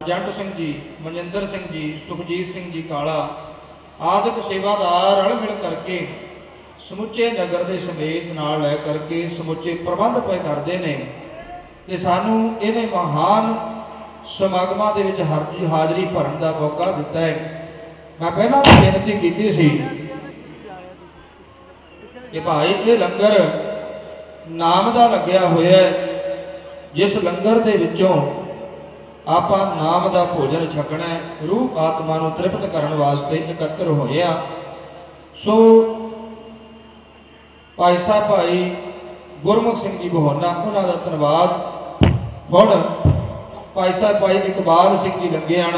जंट सिंह जी, मनजिंदर सिंह जी, सुखजीत सिंह जी काला आदि सेवादार रल मिल करके समुचे नगर के समेत नाल लै करके समुचे प्रबंध पे करते हैं कि सानू इन्हें महान समागमां दे विच हाज़री भरन का मौका दिता है। मैं पहला भी बेनती की सी कि भाई ये लंगर नाम का लग्या होया है, जिस लंगर दे विचों आपां नाम का भोजन छकना है, रूह आत्मा नूं तृप्त करने वास्ते एकत्र होए आ। सो भाई साहब भाई गुरमुख सिंह जी बहोना उन्हों का धन्यवाद। हुण भाई साहब भाई इकबाल सिंह जी लंघियाना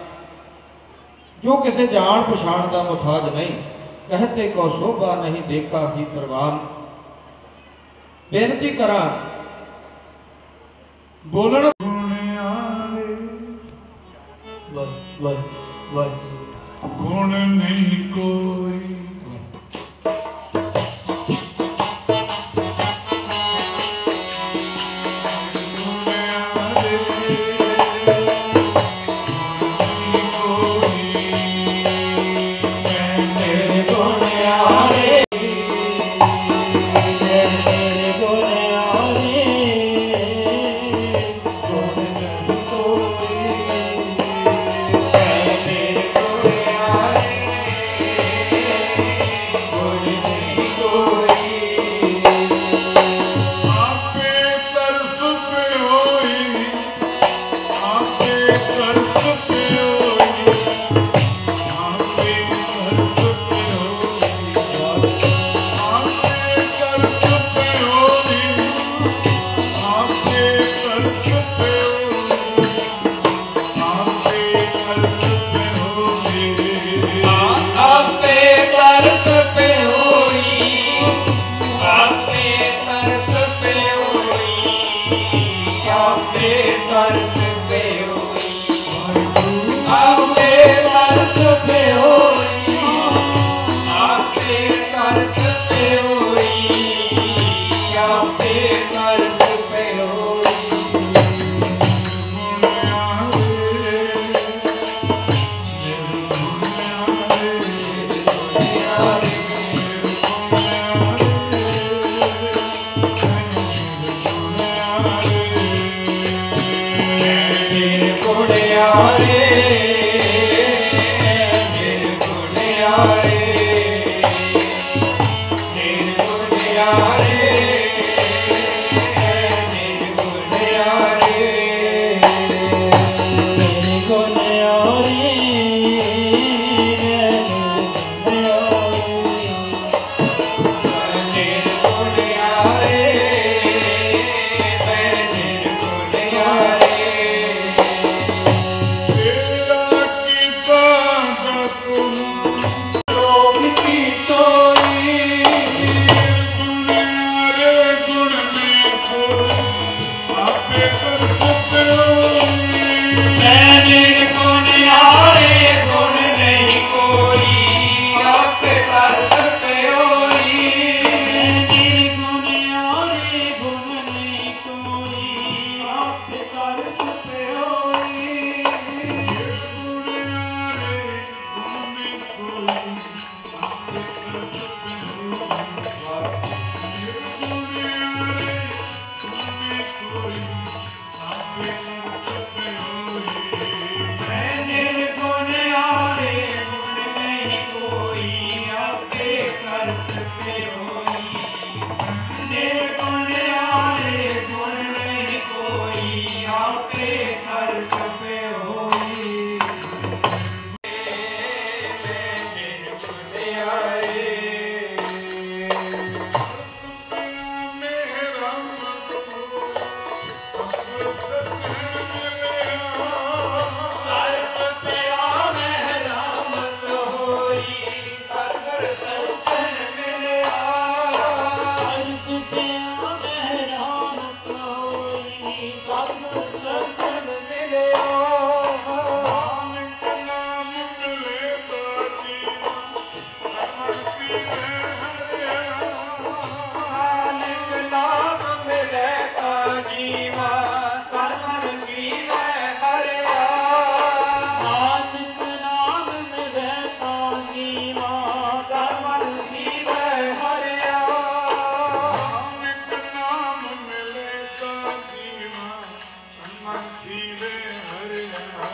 जो किसी जान पछाण का मुथाज नहीं, कहते को शोभा नहीं देखा ही परवान। बेनती करा बोलना गुण नहीं कोई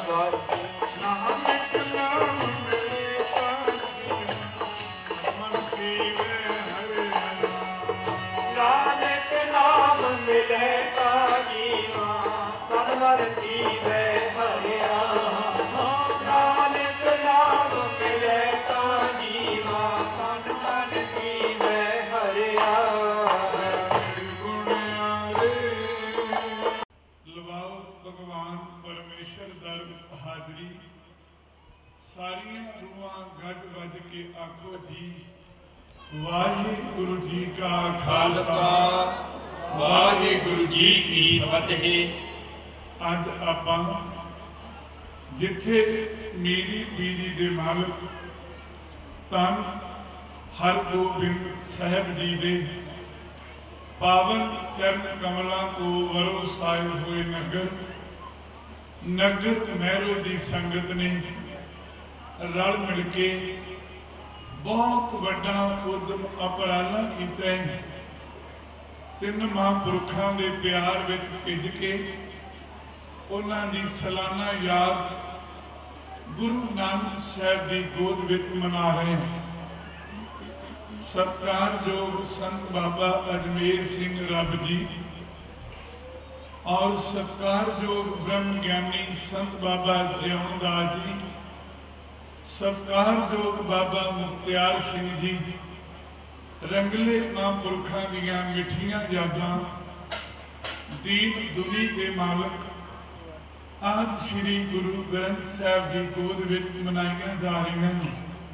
ਨਾਨਕ ਨਾਮ ਮਿਲੇ ਤਾਂ ਮਨ ਜੀਵੇ ਹਰਿ ਨਾਨਕ ਨਾਮ ਮਿਲੇ ਤਾਂ ਜੀਵਾ ਤਨ ਮਨ ਜੀਵੇ ਹਰਿਆ ਨਾਨਕ ਨਾਮ ਮਿਲੇ ਤਾਂ ਜੀਵਾ ਤਨ ਮਨ ਜੀਵੇ ਹਰਿਆ ਲਵਾਓ ਭਗਵਾਨ ਪਰਮੇਸ਼ਰ ਦਰ ਹਾਜ਼ਰੀ ਸਾਰੀਆਂ ਰੂਹਾਂ ਗੱਜ ਵੱਜ ਕੇ ਆਖੋ ਜੀ ਵਾਹਿਗੁਰੂ ਜੀ ਕਾ ਖਾਲਸਾ ਵਾਹਿਗੁਰੂ ਜੀ ਕੀ ਫਤਿਹ। ਅੱਜ ਆਪਾਂ ਜਿੱਥੇ ਮੇਰੀ ਪੀਰੀ ਦੇ ਮਾਲਕ ਧੰਨ ਹਰਗੋਬਿੰਦ ਸਾਹਿਬ ਜੀ ਦੇ ਪਾਵਨ ਚਰਨ ਕਮਲਾਂ ਤੋਂ ਵਰੋਸਾਏ ਹੋਏ ਨਗਰ ਮਹਿਰੋ ਦੀ ਸੰਗਤ ਨੇ ਰਲ ਮਿਲ ਕੇ ਬਹੁਤ ਵੱਡਾ ਉਦਮ ਉਪਰਾਲਾ ਕੀਤਾ ਹੈ। ਤਿੰਨ ਮਹਾਂਪੁਰਖਾਂ ਦੇ ਪਿਆਰ ਵਿੱਚ ਭਿੱਜ ਕੇ ਉਹਨਾਂ ਦੀ ਸਾਲਾਨਾ ਯਾਦ ਗੁਰੂ ਨਾਨਕ ਸਾਹਿਬ ਦੀ ਗੋਦ ਵਿੱਚ ਮਨਾ ਰਹੇ ਹਾਂ। ਸਤਿਕਾਰਯੋਗ ਸੰਤ ਬਾਬਾ ਅਜਮੇਰ ਸਿੰਘ ਰੱਬ ਜੀ और सत्कारयोग ब्रह्म ज्ञानी संत बाबा जियोदास जी, सत्कारयोग बाबा मुख्तियार सिंह जी, रंगले महापुरखों दीयां मिठियां यादां दीन दुनी के मालक आज श्री गुरु ग्रंथ साहब की गोद विच मनाईयां जा रही हैं।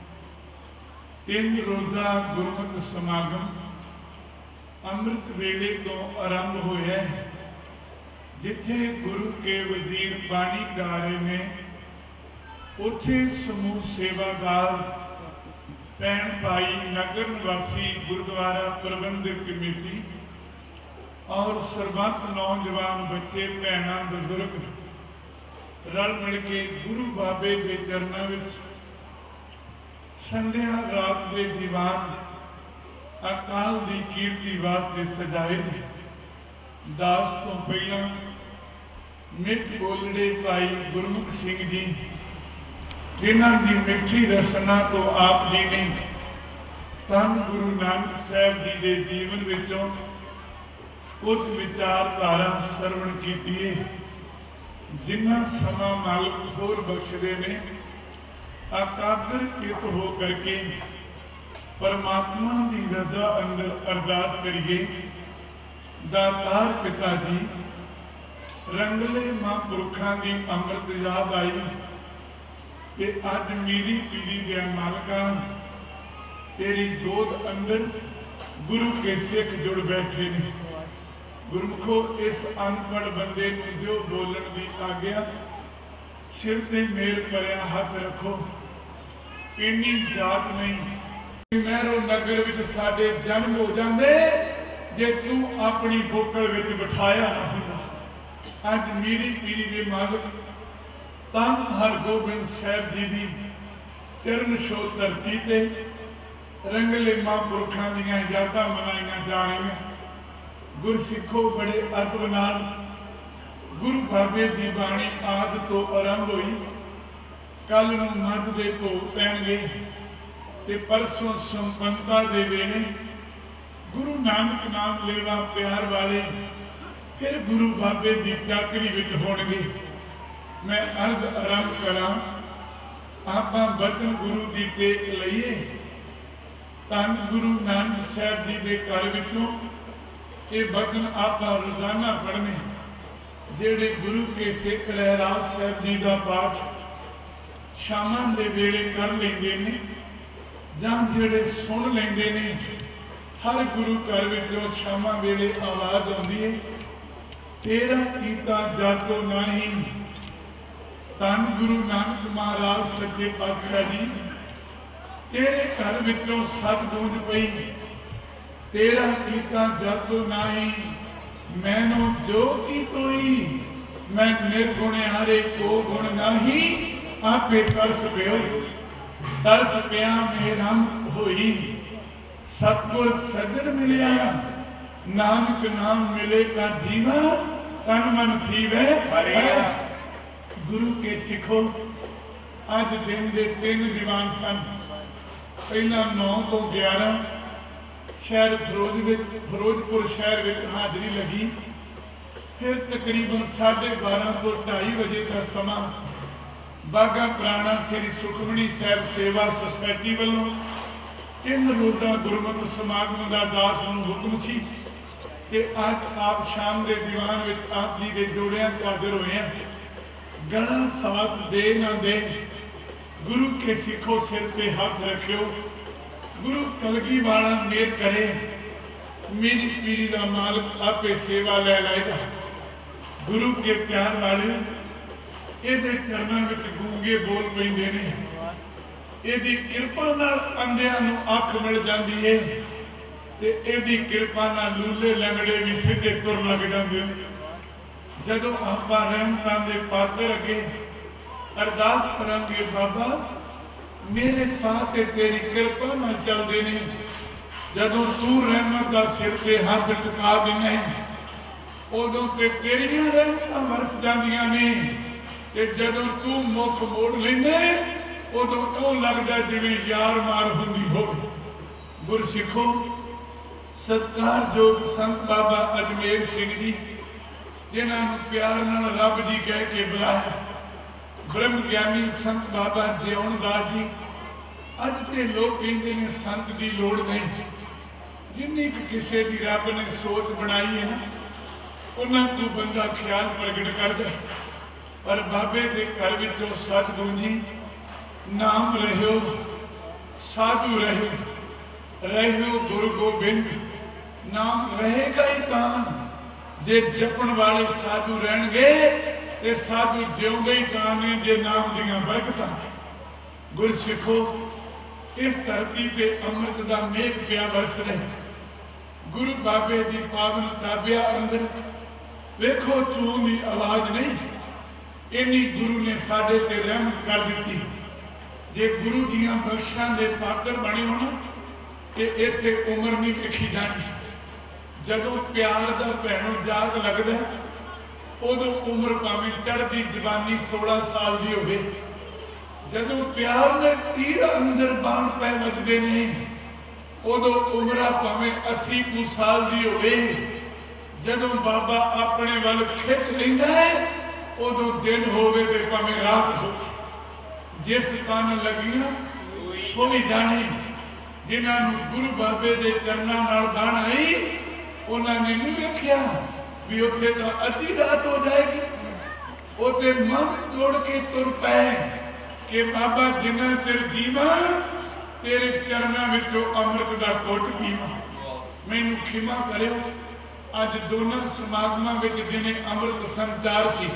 3 रोज़ा गुरमत समागम अमृत वेले तो आरंभ होया है। जिथे गुरु के वजीर बाणी गा रहे ने उथे समूह सेवादार भैन भाई नगर निवासी गुरुद्वारा प्रबंधक कमेटी और सरबंध नौजवान बच्चे भैन बुजुर्ग रल मिल के गुरु बाबे के चरणों विच संध्या रात के दीवान अकाल की कीर्ति वास्ते सजाए। दास तो पहला मिठ बोलड़े भाई गुरमुख सिंह जी जिन्हां दी मिठी रसना तो आप जी ने धन गुरु नानक साहब जी के जीवन विचों कुछ विचारधारा सरवण की है जिन्हां समा मालक होर बख्शदे ने अकादर चित हो करके परमात्मा की रजा अंदर अरदास करिए। दातार पिता जी रंगले महापुरखों की अमृत याद आई कि अज मेरी पीढ़ी दे मालका तेरी गोद अंदर गुरु के सिख जुड़ बैठे ने। गुरमुखो इस अनपढ़ बंदे नूं जो बोलन की आग्या सिर ते मेल भरिया हाथ रखो। इन्नी जात नहीं महरो नगर विच साडे जन्म हो जाते जे तू अपनी बोकल विच बिठाया ना होंदा। अज मेरी पीढ़ी के मालक धन हरगोबिंद साहब जी की चरण छो धरती ते रंगले महापुरखों दीयां यादां मनाईयां जा रही। गुरसिखो बड़े अदब नाल गुरु बाबे की बाणी आद तो आरंभ हुई। कल नूं मध दे भोग पैणगे ते परसों संपन्नता दे वेले गुरु नानक नाम लेवा प्यार वाले फिर गुरु बाबे की चाकरी विच होणगे। मैं अर्ज आरंभ करा आपां बचन गुरु की टेक लईए। धन गुरु नानक साहब जी के घर विचों ये बचन आपां रोजाना पढ़ने। जेड़े गुरु के सिख रहराज साहब जी का पाठ शामां दे वेले कर लेंदे ने जां जेड़े सुन लेंदे ने हर गुरु घर विचों शामां वेले आवाज़ आउंदी है तेरा कीता जातो नहीं। धन गुरु नानक महाराज सच्चे पातशाह जी तेरे घर विचों सत गूंज पई तेरा कीता जातो नहीं। मैनू जो की तोई मैं निर्गुण हारे को गुण नहीं। आपे तरस पियो तरस पिया मेरा होई। सतगुर सजन मिलिया नानक नाम मिलेगा जीवा तन मन थीवे। गुरु के सिखो अज दिन के 3 दीवान सन। पहला 9 तो 11 शहर फिरोजपुर शहर में हाजरी लगी। फिर तकरीबन 12:30 तो 2:30 बजे का समा बागा पुराना श्री सुखमनी साहब सेवा सोसायटी वालों 3 रोज़ा गुरमत समागम का दास नूं हुक्म सी कि अज आप शाम के दीवान में आप जी के जोड़ियां हाजिर होए हैं। गला साथ दे ना दे गुरु के सिखो सिर पे हाथ रखियो। गुरु कलगी वाला मेर करे मेरी पीढ़ी का मालिक आपे सेवा ले लाएगा। गुरु के प्यार वाले ਇਹਦੇ ਚਰਨਾਂ ਵਿੱਚ ਗੂੰਗੇ ਬੋਲ ਪੈਂਦੇ ਨੇ। ਇਹਦੀ ਕਿਰਪਾ ਨਾਲ ਅੰਧਿਆਂ ਨੂੰ ਅੱਖ ਮਿਲ ਜਾਂਦੀ ਏ ਤੇ ਇਹਦੀ ਕਿਰਪਾ ਨਾਲ ਲੂਲੇ ਲੰਗੜੇ ਵੀ ਸਿੱਧੇ ਤੁਰ ਲੱਗ ਜਾਂਦੇ ਨੇ। ਜਦੋਂ ਆਪਾਂ ਰਹਿਮਤਾਂ ਦੇ ਪਾਤਰ ਅੱਗੇ ਅਰਦਾਸ ਕਰਾਂਗੇ, ਬਾਬਾ ਮੇਰੇ ਸਾਹ ਤੇ ਤੇਰੀ ਕਿਰਪਾ ਨਾਲ ਚੱਲਦੇ ਨੇ। ਜਦੋਂ ਤੂੰ ਰਹਿਮਤ ਦਾ ਸਿਰ ਤੇ ਹੱਥ ਟਿਕਾ ਦਿੰਦਾ ਉਦੋਂ ਤੇ ਤੇਰੀਆਂ ਰਹਿਮਤਾਂ ਵਰਸ ਜਾਂਦੀਆਂ ਨੇ ਤੇ ਜਦੋਂ ਤੂੰ ਮੁੱਖ ਮੋੜ ਲੈਂਦੇ ਉਦੋਂ ਉਹ ਲੱਗਦਾ ਜਿਵੇਂ ਯਾਰ ਮਾਰ ਹੁੰਦੀ ਹੋਵੇ। ਗੁਰਸਿੱਖੋ, ਸਤਿਕਾਰਯੋਗ ਸੰਤ ਬਾਬਾ ਅਜਮੇਰ ਸਿੰਘ ਜੀ ਜਿਨ੍ਹਾਂ ਨੂੰ ਪਿਆਰ ਨਾਲ ਰੱਬ ਜੀ ਕਹਿ ਕੇ ਬੁਲਾਇਆ, ਬ੍ਰਹਮ ਗਿਆਨੀ ਸੰਤ ਬਾਬਾ ਜਿਉਣਦਾਸ ਜੀ। ਅੱਜ ਤੇ ਲੋਕ ਕਹਿੰਦੇ ਨੇ ਸੰਤ ਦੀ ਲੋੜ ਨਹੀਂ। ਜਿੰਨੀ ਕੁ ਕਿਸੇ ਦੀ ਰੱਬ ਨੇ ਸੋਚ ਬਣਾਈ ਹੈ ਨਾ ਉਹਨਾਂ ਤੋਂ ਬੰਦਾ ਖਿਆਲ ਪ੍ਰਗਟ ਕਰਦਾ। पर बाबे के घर विचों सच गूंजी, नाम रहियो साधु रहियो गुरु गोबिंद। नाम रहेगा ही तां जे जपण वाले साधु रहणगे ते साधु जिउंदे ही तां ने जे नाम दियां बरकतां। गुरसिखो, इस धरती पे अमृत दा मेघ पिया बरस रहे। गुरु बाबे दी पावन ताबिया अंदर वेखो चूं दी आवाज नहीं, इन्नी गुरु ने साडे ते रहमत कर दी। जे गुरु दियां बख्शां दे पात्र बने होना ते इत्थे उम्र नहीं लिखी जानी। जदों प्यार दा भैणों जाग लगदा उदों उम्र भावें चढ़दी जवानी 16 साल दी होवे। जदों प्यार ने तीर अंदर बाण पै वजदे ने उदों उम्र भावें 80 साल दी होवे। जदों बाबा अपने वल खिच लैंदा है उदों दिन होवे ते भावें रात हो। जिस तन लगियां सोई जाने। जिन्होंने गुरु बाबे के चरणों नाल बाण आई उन्होंने नहीं वेख्या भी उत्थे तो अद्धी रात हो जाएगी। उते मन तोड़ के तुर पै कि बाबा जिन्ना चिर जीवा तेरे चरणों विचों अमृत का घुट पीवां। मैनूं खिमा करियो, अज दोनों समागमां विच जिन्हें अमृत संचार सी,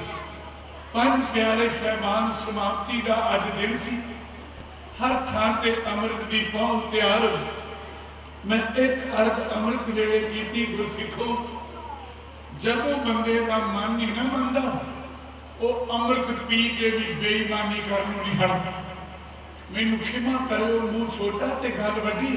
5 प्यारे सहबान समाप्ति का अज दिन सी। हर थां ते अमृत की पहुंच तैयार हो। मैं एक अर्थ अमृत वेले कीती। गुरसिखो, जदों बंदे का मन नहीं ना मनता वो अमृत पी के भी बेईमानी करनों नहीं हटता। मैनूं खिमा करो, मूँह छोटा ते गल वड्डी।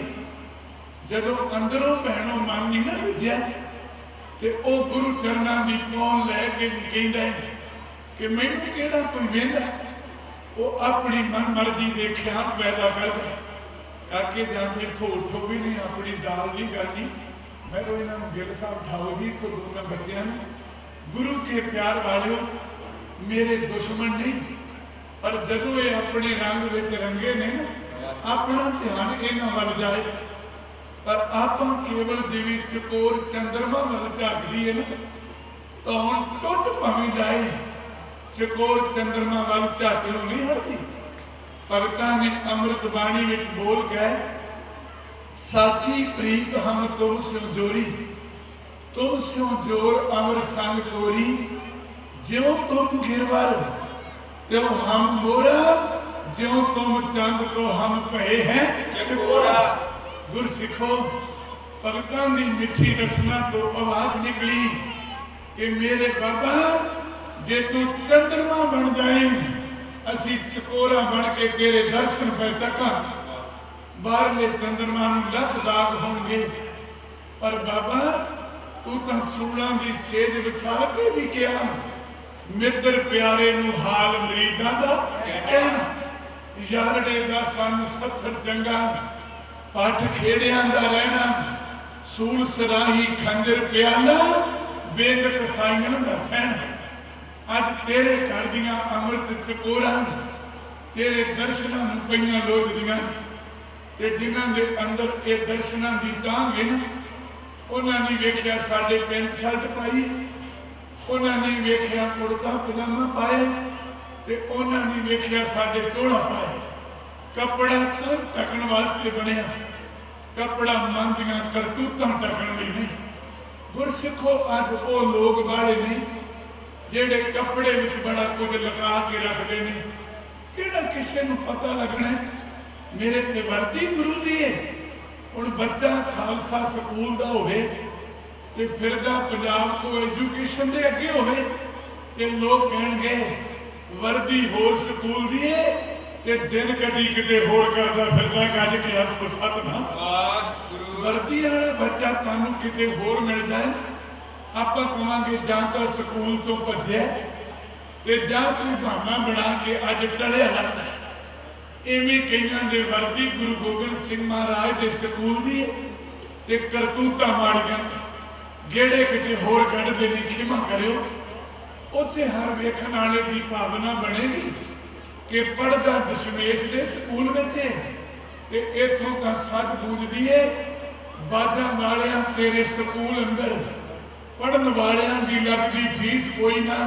जदों अंदरों भैणों मन नहीं ना विझिया ते ओ गुरु चरणां दी पहुंच लैके भी कहंदा है कि मैनूं किहड़ा कोई वेंदा। वो अपनी मन मर्जी के ख्याल पैदा करता। काके जाते इत्थों उठो भी नहीं, अपनी दाल नहीं करनी। मैं तो इन्होंने गिल साहब उठाओ जी इत्थों दूर बच्चों ने। गुरु के प्यार वालों, मेरे दुश्मन नहीं, पर जदों ये अपने रंग विच रंगे ने अपना ध्यान इन्हां वल जाए। पर आप केवल जिवें चकोर चंद्रमा वल झाकदी है ना तो हुण टुट भावें जाए चकोर चंद्रमा वाल झाकलों नहीं हटती। भगतां ने अमृत बाणी विच बोल गए, साथी प्रीत हम तुम स्यों जोरी, तुम स्यों जोर अमर संग तोरी। ज्यों तुम गिरवर त्यों हम मोरा, ज्यों तुम चंद तो हम भये हैं चकोरा। गुरसिखो, भगतां दी मिठी रसना तो आवाज निकली कि मेरे बाबा जे तू चंद्रमा बन जाए असी चकोरा बन के तेरे दर्शन पे तका। बाहरले चंद्रमा नूं लख दाग होंगे, पर बाबा तू तो सूलों की सेज बिछा के भी किया ਮਿੱਤਰ ਪਿਆਰੇ ਨੂੰ ਹਾਲ ਮਰੀਦਾਂ ਦਾ ਕਹਿਣਾ। ਯਾਰੜੇ ਦਾ ਸਾਨੂੰ ਸਤਸੰਗ ਚੰਗਾ, ਪੱਠ ਖੇੜਿਆਂ ਦਾ ਰਹਿਣਾ, ਸੂਲ ਸਰਾਹੀ ਖੰਜਰ ਪਿਆਲਾ, ਬੇਦ ਕਸਾਈਆਂ ਦਾ ਸਹਿਣ। ਅੱਜ ਤੇਰੇ ਘਰ ਦੀਆਂ ਅੰਮ੍ਰਿਤ ਚਕੋਰਾਂ ਤੇਰੇ ਦਰਸ਼ਨਾਂ ਨੂੰ ਪਈਆਂ ਲੋਚਦੀਆਂ, ਤੇ ਜਿਨ੍ਹਾਂ ਦੇ ਅੰਦਰ ਇਹ ਦਰਸ਼ਨਾਂ ਦੀ ਤਾਂਘ ਹੈ ਨਾ, ਉਹਨਾਂ ਨੇ ਵੇਖਿਆ ਸਾਡੇ ਪੈਂਟ ਸ਼ਰਟ ਪਾਈ, ਉਹਨਾਂ ਨੇ ਵੇਖਿਆ ਕੁੜਤਾ ਪਜਾਮਾ ਪਾਇਆ, ਤੇ ਉਹਨਾਂ ਨੇ ਵੇਖਿਆ ਸਾਡੇ ਚੋਲਾ ਪਾਏ। ਕੱਪੜਾ ਤਾਂ ਢੱਕਣ ਵਾਸਤੇ ਬਣਿਆ, ਕੱਪੜਾ ਮਨ ਦੀਆਂ ਕਰਤੂਤਾਂ ਢੱਕਣ ਲਈ ਨਹੀਂ। ਗੁਰਸਿੱਖੋ ਅੱਜ ਉਹ ਲੋਕ ਬਾੜੇ ਨੇ ਜਿਹੜੇ ਕੱਪੜੇ ਵਿੱਚ ਬੜਾ ਕੁਝ ਲਗਾ ਕੇ ਰੱਖਦੇ ਨੇ। ਕਿਹੜਾ ਕਿਸੇ ਨੂੰ ਪਤਾ ਲੱਗਣਾ ਮੇਰੇ ਤੇ ਵਰਦੀ ਗੁਰੂ ਦੀ ਹੈ। ਹੁਣ ਬੱਚਾ ਖਾਲਸਾ ਸਕੂਲ ਦਾ ਹੋਵੇ ਤੇ ਫਿਰਦਾ ਪੰਜਾਬ ਤੋਂ ਐਜੂਕੇਸ਼ਨ ਦੇ ਅੱਗੇ ਹੋਵੇ, ਤੇ ਲੋਕ ਕਹਿਣਗੇ ਵਰਦੀ ਹੋਰ ਸਕੂਲ ਦੀ ਹੈ ਤੇ ਦਿਨ ਕਦੀ ਕਿਤੇ ਹੋਰ ਕਰਦਾ ਫਿਰਦਾ, ਗੱਜ ਕੇ ਆਖੋ ਸਤਿਨਾਮ। ਵਰਦੀ ਵਾਲਾ ਬੱਚਾ ਤੁਹਾਨੂੰ ਕਿਤੇ ਹੋਰ ਮਿਲ ਜਾਏ, ਆਪਾਂ ਕਹਾਂਗੇ ਜਾਂ ਤਾਂ ਸਕੂਲ ਤੋਂ ਭੱਜਿਆ ਤੇ ਜਾਂ ਕੋਈ ਬਹਾਨਾ ਬਣਾ ਕੇ ਅੱਜ ਟਲਿਆ ਲੱਗਦਾ। ਇਵੇਂ ਕਈਆਂ ਦੇ ਵਰਦੀ ਗੁਰੂ ਗੋਬਿੰਦ ਸਿੰਘ ਮਹਾਰਾਜ ਦੇ ਸਕੂਲ ਦੀ ਤੇ ਕਰਤੂਤਾਂ ਮਾੜੀਆਂ ਜਿਹੜੇ ਕਿਤੇ ਹੋਰ ਕੱਢਦੇ ਨੇ, ਖਿਮਾ ਕਰਿਓ। ਉੱਥੇ ਹਰ ਵੇਖਣ ਵਾਲੇ ਦੀ ਭਾਵਨਾ ਬਣੇਗੀ ਕਿ ਪੜ੍ਹਦਾ ਦਸ਼ਮੇਸ਼ ਦੇ ਸਕੂਲ ਵਿੱਚ, ਤੇ ਇੱਥੋਂ ਤਾਂ ਸੱਚ ਬੂਝਦੀ ਏ ਬਾਜਾਂ ਵਾਲਿਆਂ ਤੇਰੇ ਸਕੂਲ ਅੰਦਰ ਪੜ੍ਹਨ ਵਾਲਿਆਂ ਦੀ ਲੱਗਦੀ ਫੀਸ ਕੋਈ ਨਾ।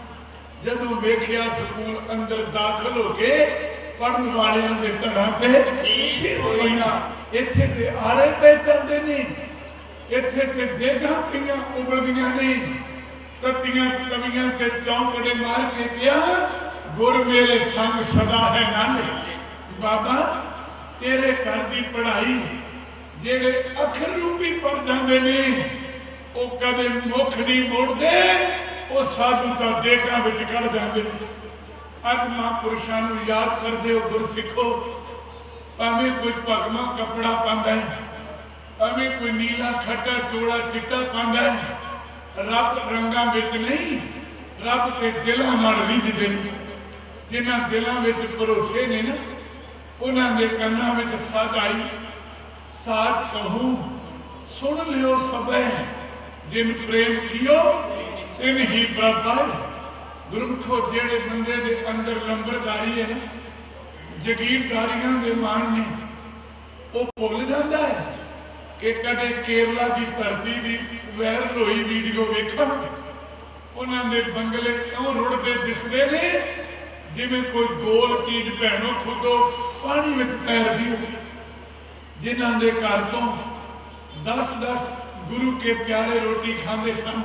ਜਦੋਂ ਵੇਖਿਆ ਸਕੂਲ ਅੰਦਰ ਦਾਖਲ ਹੋ ਕੇ ਪੜ੍ਹਨ ਵਾਲਿਆਂ ਦੇ ਧੜਾਂ ਤੇ ਫੀਸ ਕੋਈ ਨਾ। ਇੱਥੇ ਤੇ ਆਰੇ ਪੈ ਚੱਲਦੇ ਨੇ, ਇੱਥੇ ਤੇ ਦੇਗਾਂ ਪਈਆਂ ਉਬਲਦੀਆਂ ਨੇ, ਤੱਤੀਆਂ ਤਵੀਆਂ ਤੇ ਚੌਂਕੜੇ ਮਾਰ ਕੇ ਕਿਹਾ ਗੁਰ ਮੇਰੇ ਸੰਗ ਸਦਾ ਹੈ ਨਾਲੇ। ਬਾਬਾ ਤੇਰੇ ਘਰ ਦੀ ਪੜ੍ਹਾਈ ਜਿਹੜੇ ਅੱਖਰ ਰੂਪੀ ਪੜ ਜਾਂਦੇ ਨੇ ਉਹ ਕਦੇ ਮੁੱਖ ਨਹੀਂ ਮੋੜਦੇ, ਉਹ ਸਾਧੂ ਤਾਂ ਦੇਗਾਂ ਵਿੱਚ ਕੱਢ ਜਾਂਦੇ। ਅੱਜ ਮਹਾਂਪੁਰਸ਼ਾਂ ਨੂੰ ਯਾਦ ਕਰਦੇ ਹੋ ਗੁਰਸਿੱਖੋ, ਭਾਵੇਂ ਕੋਈ ਭਗਵਾਂ ਕੱਪੜਾ ਪਾਉਂਦਾ ਹੈ, ਭਾਵੇਂ ਕੋਈ ਨੀਲਾ ਖੱਟਾ ਚੋੜਾ ਚਿੱਟਾ ਪਾਉਂਦਾ ਹੈ, ਰੱਬ ਰੰਗਾਂ ਵਿੱਚ ਨਹੀਂ, ਰੱਬ ਤੇ ਦਿਲਾਂ ਨਾਲ ਰੀਝਦੇ ਨੇ। ਜਿਨ੍ਹਾਂ ਦਿਲਾਂ ਵਿੱਚ ਭਰੋਸੇ ਨੇ ਨਾ, ਉਹਨਾਂ ਦੇ ਕੰਨਾਂ ਵਿੱਚ ਸਾਜ ਆਈ, ਸਾਚ ਕਹੂੰ ਸੁਣ ਲਿਓ ਸਭੈ, ਜਿਨ ਪ੍ਰੇਮ ਕੀਓ ਤਿਨ ਹੀ ਪ੍ਰਭ। ਗੁਰਮੁਖੋ ਜਿਹੜੇ ਬੰਦੇ ਦੇ ਅੰਦਰ ਲੰਬਰਦਾਰੀ ਹੈ ਨਾ, ਜਗੀਰਦਾਰੀਆਂ ਦੇ ਮਾਣ ਨੇ, ਉਹ ਭੁੱਲ ਜਾਂਦਾ ਹੈ ਕਿ ਕਦੇ ਕੇਰਲਾ ਦੀ ਧਰਤੀ ਦੀ ਵਾਇਰਲ ਹੋਈ ਵੀਡੀਓ ਵੇਖਣ, ਉਹਨਾਂ ਦੇ ਬੰਗਲੇ ਕਿਉਂ ਰੁੜਦੇ ਦਿਸਦੇ ਨੇ ਜਿਵੇਂ ਕੋਈ ਗੋਲ ਚੀਜ਼ ਭੈਣੋ ਖੁਦੋ ਪਾਣੀ ਵਿੱਚ ਤੈਰਦੀ ਹੋਵੇ। ਜਿਨ੍ਹਾਂ ਦੇ ਘਰ ਤੋਂ 10-10 ਗੁਰੂ ਕੇ ਪਿਆਰੇ ਰੋਟੀ ਖਾਂਦੇ ਸਨ,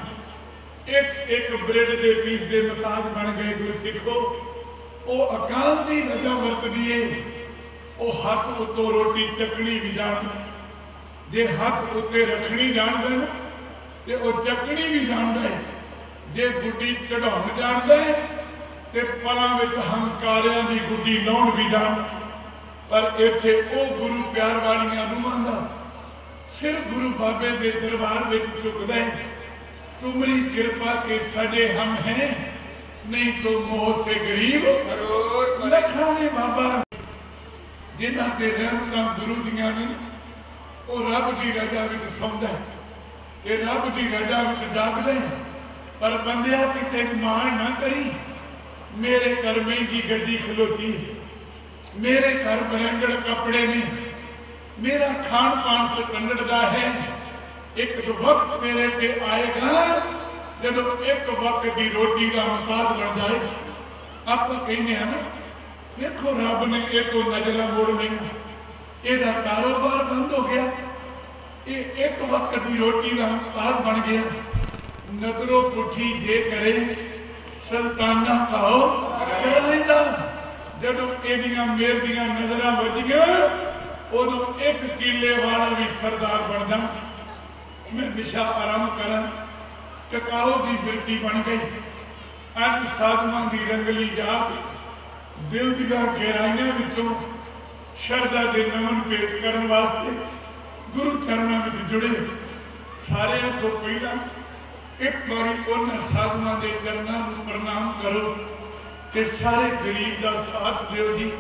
ਇੱਕ ਬ੍ਰੈਡ ਦੇ ਪੀਸ ਦੇ ਮੁਤਾਜ ਬਣ ਗਏ ਗੁਰਸਿੱਖੋ। ਉਹ ਅਕਾਲ ਦੀ ਰਜਾ ਵਰਤਦੀ ਏ, ਉਹ ਹੱਥ ਉੱਤੋਂ ਰੋਟੀ ਚੱਕਣੀ ਵੀ ਜਾਣਦਾ। ਜੇ ਹੱਥ ਉੱਤੇ ਰੱਖਣੀ ਜਾਣਦਾ ਨਾ ਤੇ ਉਹ ਚੱਕਣੀ ਵੀ ਜਾਣਦਾ ਹੈ। ਜੇ ਗੁੱਡੀ ਚੜਾਉਣ ਜਾਣਦਾ ਹੈ ਤੇ ਪਲਾਂ ਵਿੱਚ ਹੰਕਾਰਿਆਂ ਦੀ ਗੁੱਡੀ ਲਾਉਣ ਵੀ ਜਾਣਦਾ। ਪਰ ਇੱਥੇ ਉਹ ਗੁਰੂ ਪਿਆਰ ਵਾਲੀਆਂ ਰੂਹਾਂ ਦਾ ਸਿਰਫ ਗੁਰੂ ਬਾਬੇ ਦੇ ਦਰਬਾਰ ਵਿੱਚ ਝੁਕਦਾ ਹੈ। तुमरी कृपा के सजे हम हैं, नहीं तो मोह से गरीब लखा ने। बाबा जिन्हां ते रहमतां गुरु दियां ने, वो रब की रजा विच सौंदा है, रब की रजा विच जागदा है। पर बंदिया किते मान ना करी, मेरे घर महंगी गड्डी खलोती, मेरे घर ब्रांडेड कपड़े ने, मेरा खान पान स्टैंडर्ड का है। एक वक्त तेरे पे आएगा जब एक वक्त की रोटी का मुताद बन जाएगा। आप कहने हैं ना, देखो रब ने एक तो नजर मोड़ नहीं, यदा कारोबार बंद हो गया, ये एक वक्त की रोटी का मुताद बन गया। नजरों पुठी जे करे सुल्ताना कहो कराइंदा। जदों एदियां मेर दियां नजरां वजियां, उदों एक किले वाला भी सरदार बन जा। मैं विशा आरंभ करा, टकाओ की बिरती बन गई। अज साधुआं की रंगली याद दिल दिया गहराइयां विचों शरदा के नमन भेंट करने वास्ते गुरु चरणों में जुड़े। सारे तो पहला ਇੱਕ ਵਾਰੀ ਉਹਨਾਂ ਸਾਧੂਆਂ ਦੇ ਚਰਨਾਂ ਨੂੰ ਪ੍ਰਣਾਮ ਕਰੋ ਤੇ ਸਾਰੇ ਗਰੀਬ ਦਾ ਸਾਥ ਦਿਓ ਜੀ।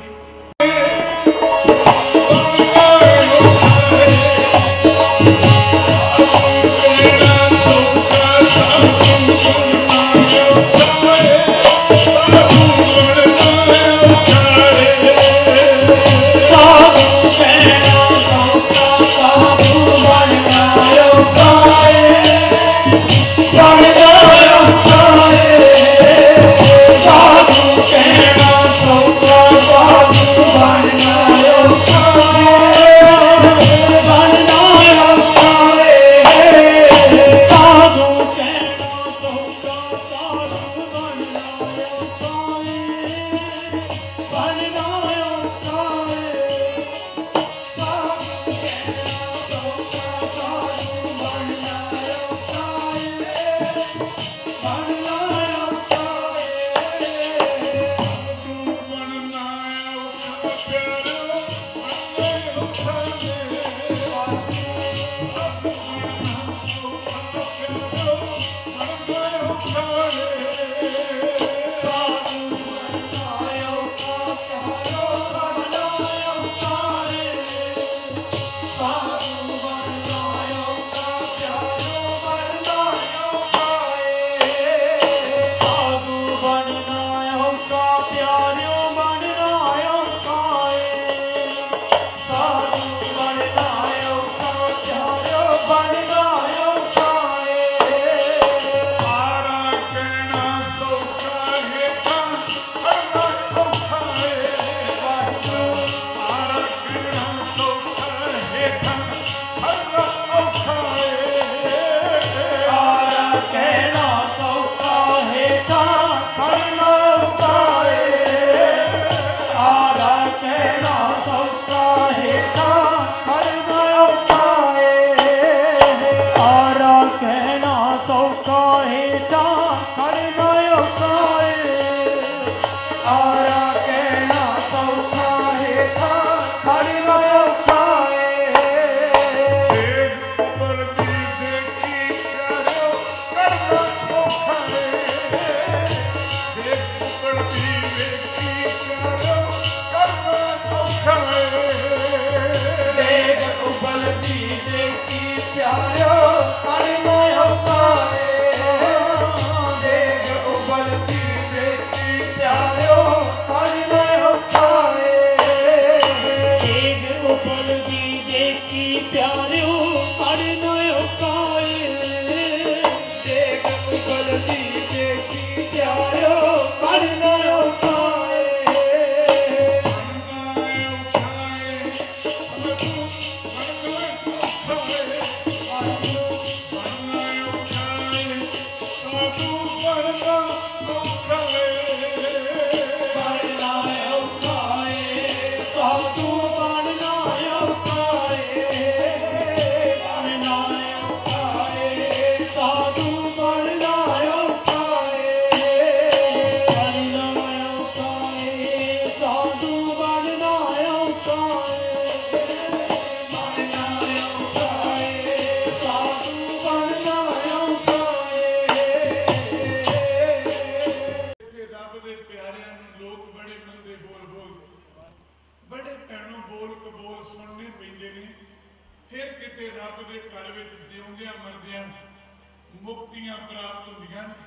ਮੁਕਤੀਆਂ ਪ੍ਰਾਪਤ ਹੁੰਦੀਆਂ ਨੇ।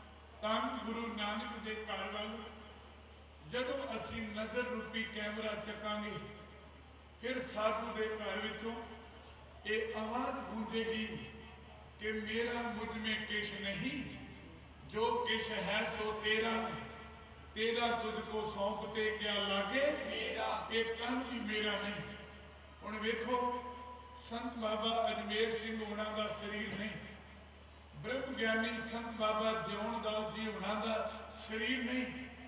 ਧੰਨ ਗੁਰੂ ਨਾਨਕ ਦੇ ਘਰ ਵੱਲ ਜਦੋਂ ਅਸੀਂ ਨਜ਼ਰ ਰੂਪੀ ਕੈਮਰਾ ਚੱਕਾਂਗੇ, ਫਿਰ ਸਾਧੂ ਦੇ ਘਰ ਵਿੱਚੋਂ ਇਹ ਆਵਾਜ਼ ਗੂੰਜੇਗੀ ਕਿ ਮੇਰਾ ਮੁਝ ਮੇਂ ਕਿਛ ਨਹੀਂ, ਜੋ ਕਿਛ ਹੈ ਸੋ ਤੇਰਾ, तेरा तुझको सौंपते क्या लागे मेरा, ये कन भी मेरा नहीं। हुण वेखो संत बाबा अजमेर सिंह होना का शरीर नहीं, ब्रह्म ज्ञानी संत बाबा जिउण दास जी होना का शरीर नहीं,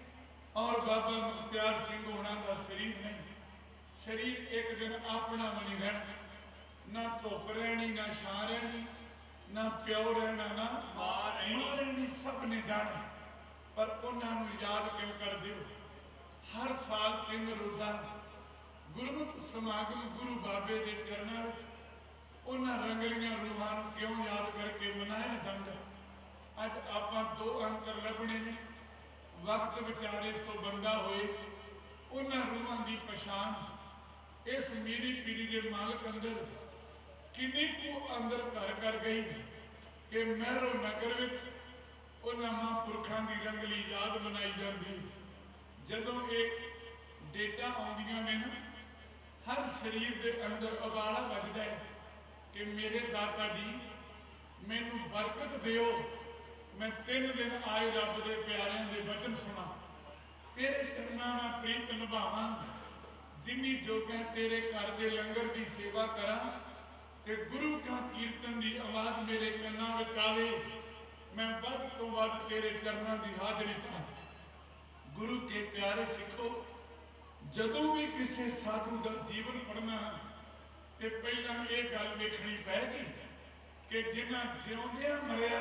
और बाबा मुख्तियार सिंह होना का शरीर नहीं। शरीर एक दिन अपना बनी रहना, ना धुप रहनी, ना छां रहनी, ना प्यो रहना, ना मां रहनी, सब ने जाना। पर उन्होंने याद क्यों कर दियो? हर साल 3 रोज़ा गुरमुख समागम गुरु बाबे के चरणों में उन्होंने रंगलियां रूहां क्यों याद करके मनाया जाता? ਅੱਜ ਆਪਾਂ ਦੋ ਅੰਤਰ ਲੱਭਣੇ ਨੇ। ਵਕਤ ਵਿਚਾਰੇ ਸੋ ਬੰਦਾ ਹੋਏ, ਉਹਨਾਂ ਰੂਹਾਂ ਦੀ ਪਛਾਣ ਇਸ ਮੀਰੀ ਪੀੜੀ ਦੇ ਮਾਲਕ ਅੰਦਰ ਕਿੰਨੀ ਕੁ ਅੰਦਰ ਘਰ ਕਰ ਗਈ ਕਿ ਮਹਿਰੋ ਨਗਰ ਵਿੱਚ ਉਹਨਾਂ ਮਹਾਂਪੁਰਖਾਂ ਦੀ ਰੰਗਲੀ ਯਾਦ ਮਨਾਈ ਜਾਂਦੀ। ਜਦੋਂ ਇਹ ਡੇਟਾਂ ਆਉਂਦੀਆਂ ਨੇ ਨਾ, ਹਰ ਸਰੀਰ ਦੇ ਅੰਦਰ ਉਬਾਲਾ ਵੱਜਦਾ ਹੈ ਕਿ ਮੇਰੇ ਦਾਤਾ ਜੀ ਮੈਨੂੰ ਬਰਕਤ ਦਿਓ, ਮੈਂ 3 ਦਿਨ ਆਏ ਰੱਬ ਦੇ ਪਿਆਰਿਆਂ ਦੇ ਵਚਨ ਸੁਣਾ, ਤੇਰੇ ਚਰਨਾਂ ਨਾਲ ਪ੍ਰੀਤ ਨਿਭਾਵਾਂ, ਜਿੰਨੀ ਜੋਗਾ ਤੇਰੇ ਘਰ ਦੇ ਲੰਗਰ ਦੀ ਸੇਵਾ ਕਰਾਂ ਤੇ ਗੁਰੂ ਕਾ ਕੀਰਤਨ ਦੀ ਆਵਾਜ਼ ਮੇਰੇ ਕੰਨਾਂ ਵਿੱਚ ਆਵੇ, ਮੈਂ ਵੱਧ ਤੋਂ ਵੱਧ ਤੇਰੇ ਚਰਨਾਂ ਦੀ ਹਾਜ਼ਰੀ ਪਾਂ। ਗੁਰੂ ਕੇ ਪਿਆਰੇ ਸਿੱਖੋ, ਜਦੋਂ ਵੀ ਕਿਸੇ ਸਾਧੂ ਦਾ ਜੀਵਨ ਪੜ੍ਹਨਾ ਤੇ ਪਹਿਲਾਂ ਇਹ ਗੱਲ ਵੇਖਣੀ ਪੈਗੀ ਕਿ ਜਿਨ੍ਹਾਂ ਜਿਉਂਦਿਆਂ ਮਰਿਆ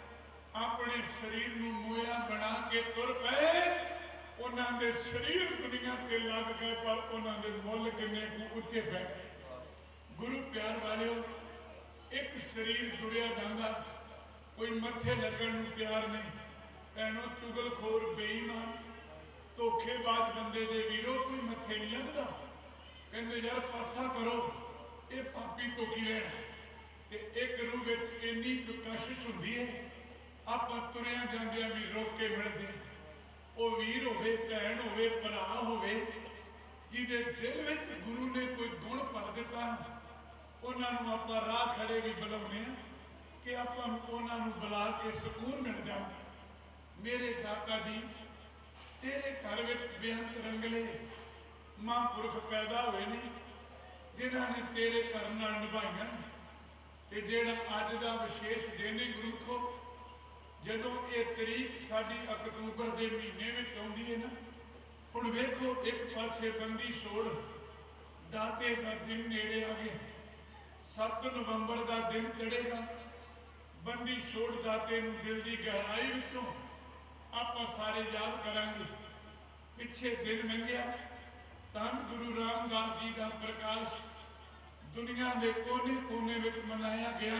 ਆਪਣੇ ਸਰੀਰ ਨੂੰ ਮੋਇਆ ਬਣਾ ਕੇ ਤੁਰ ਪਏ, ਉਹਨਾਂ ਦੇ ਸਰੀਰ ਦੁਨੀਆ ਤੇ ਲੱਗ ਗਏ ਪਰ ਉਹਨਾਂ ਦੇ ਮੁੱਲ ਕਿੰਨੇ ਕੁ ਉੱਚੇ ਪੈ ਗਏ। ਗੁਰੂ ਪਿਆਰ ਵਾਲਿਓ, ਇੱਕ ਸਰੀਰ ਜੁੜਿਆ ਜਾਂਦਾ, ਕੋਈ ਮੱਥੇ ਲੱਗਣ ਨੂੰ ਤਿਆਰ ਨਹੀਂ। ਭੈਣੋ, ਚੁਗਲਖੋਰ, ਬੇਈਮਾਨ, ਧੋਖੇਬਾਜ਼ ਬੰਦੇ ਦੇ ਵੀਰੋ ਕੋਈ ਮੱਥੇ ਨਹੀਂ ਲੱਗਦਾ। ਕਹਿੰਦੇ ਯਾਰ ਪਾਸਾ ਕਰੋ, ਇਹ ਪਾਪੀ ਤੋਂ ਕੀ ਲੈਣਾ। ਤੇ ਇੱਕ ਰੂਹ ਵਿੱਚ ਇੰਨੀ ਕੁ ਕਸ਼ਿਸ਼ ਹੁੰਦੀ ਹੈ, ਆਪਾਂ ਤੁਰਿਆਂ ਜਾਂਦਿਆਂ ਵੀ ਰੋਕ ਕੇ ਮਿਲਦੇ। ਉਹ ਵੀਰ ਹੋਵੇ, ਭੈਣ ਹੋਵੇ, ਭਰਾ ਹੋਵੇ, ਜਿਹਦੇ ਦਿਲ ਵਿੱਚ ਗੁਰੂ ਨੇ ਕੋਈ ਗੁਣ ਭਰ ਦਿੱਤਾ, ਉਹਨਾਂ ਨੂੰ ਆਪਾਂ ਰਾਹ ਖੜੇ ਵੀ ਬੁਲਾਉਂਦੇ ਹਾਂ ਕਿ ਆਪਾਂ ਉਹਨਾਂ ਨੂੰ ਬੁਲਾ ਕੇ ਸਕੂਨ ਮਿਲ ਜਾਵੇ। ਮੇਰੇ ਦਾਤਾ ਜੀ, ਤੇਰੇ ਘਰ ਵਿੱਚ ਬੇਅੰਤ ਰੰਗਲੇ ਮਹਾਂਪੁਰਖ ਪੈਦਾ ਹੋਏ ਨੇ, ਜਿਨ੍ਹਾਂ ਨੇ ਤੇਰੇ ਘਰ ਨਾਲ ਨਿਭਾਈਆਂ। ਤੇ ਜਿਹੜਾ ਅੱਜ ਦਾ ਵਿਸ਼ੇਸ਼ ਦਿਨ ਹੈ ਗੁਰਮੁਖੋ, ਜਦੋਂ ਇਹ ਤਰੀਕ ਸਾਡੀ ਅਕਤੂਬਰ ਦੇ ਮਹੀਨੇ ਵਿੱਚ ਆਉਂਦੀ ਹੈ ਨਾ, ਹੁਣ ਵੇਖੋ ਇੱਕ ਪਾਸੇ ਬੰਦੀ ਛੋੜ ਦਾਤੇ ਦਾ ਦਿਨ ਨੇੜੇ ਆ ਗਿਆ। 7 ਨਵੰਬਰ ਦਾ ਦਿਨ ਚੜ੍ਹੇਗਾ। ਬੰਦੀ ਛੋੜ ਦਾਤੇ ਨੂੰ ਦਿਲ ਦੀ ਗਹਿਰਾਈ ਵਿੱਚੋਂ ਆਪਾਂ ਸਾਰੇ ਯਾਦ ਕਰਾਂਗੇ। ਪਿੱਛੇ ਦਿਨ ਲੰਘਿਆ, ਧੰਨ ਗੁਰੂ ਰਾਮਦਾਸ ਜੀ ਦਾ ਪ੍ਰਕਾਸ਼ ਦੁਨੀਆ ਦੇ ਕੋਨੇ-ਕੋਨੇ ਵਿੱਚ ਮਨਾਇਆ ਗਿਆ।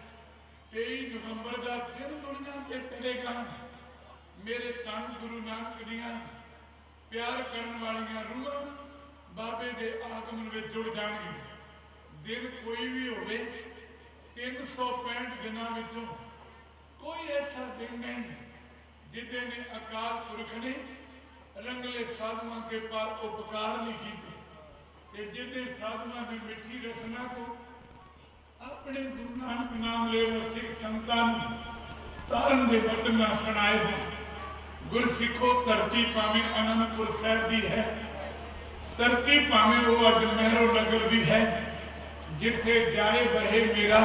23 ਨਵੰਬਰ ਦਾ ਦਿਨ ਦੁਨੀਆ ਤੇ ਚੜ੍ਹੇਗਾ। ਮੇਰੇ ਧੰਨ ਗੁਰੂ ਨਾਨਕ ਦੀਆਂ ਪਿਆਰ ਕਰਨ ਵਾਲੀਆਂ ਰੂਹਾਂ ਬਾਬੇ ਦੇ ਆਗਮਨ ਵਿੱਚ ਜੁੜ ਜਾਣਗੀਆਂ। ਦਿਨ ਕੋਈ ਵੀ ਹੋਵੇ, 365 ਦਿਨਾਂ ਵਿੱਚੋਂ ਕੋਈ ਐਸਾ ਦਿਨ ਨਹੀਂ ਜਿਹਦੇ ਨੇ ਅਕਾਲ ਪੁਰਖ ਨੇ ਰੰਗਲੇ ਸਾਧੂਆਂ ਕੇ ਪਰ ਉਪਕਾਰ ਨਹੀਂ ਕੀਤੇ, ਤੇ ਜਿਹਦੇ ਸਾਧੂਆਂ ਨੇ ਮਿੱਠੀ ਰਸਨਾ ਤੋਂ ਆਪਣੇ ਗੁਰੂ ਨਾਨਕ ਨਾਮ ਲੈਵਾ ਸਿੱਖ ਸੰਤਾਂ ਨੂੰ ਤਾਰਨ ਦੇ ਵਚਨ ਨਾ ਸੁਣਾਏ ਹਨ। ਗੁਰਸਿੱਖੋ, ਧਰਤੀ ਭਾਵੇਂ ਅਨੰਦਪੁਰ ਸਾਹਿਬ ਦੀ ਹੈ, ਧਰਤੀ ਭਾਵੇਂ ਉਹ ਅੱਜ ਮਹਿਰੋ ਨਗਰ ਦੀ ਹੈ, ਜਿੱਥੇ ਜਾਏ ਬਹੇ ਮੇਰਾ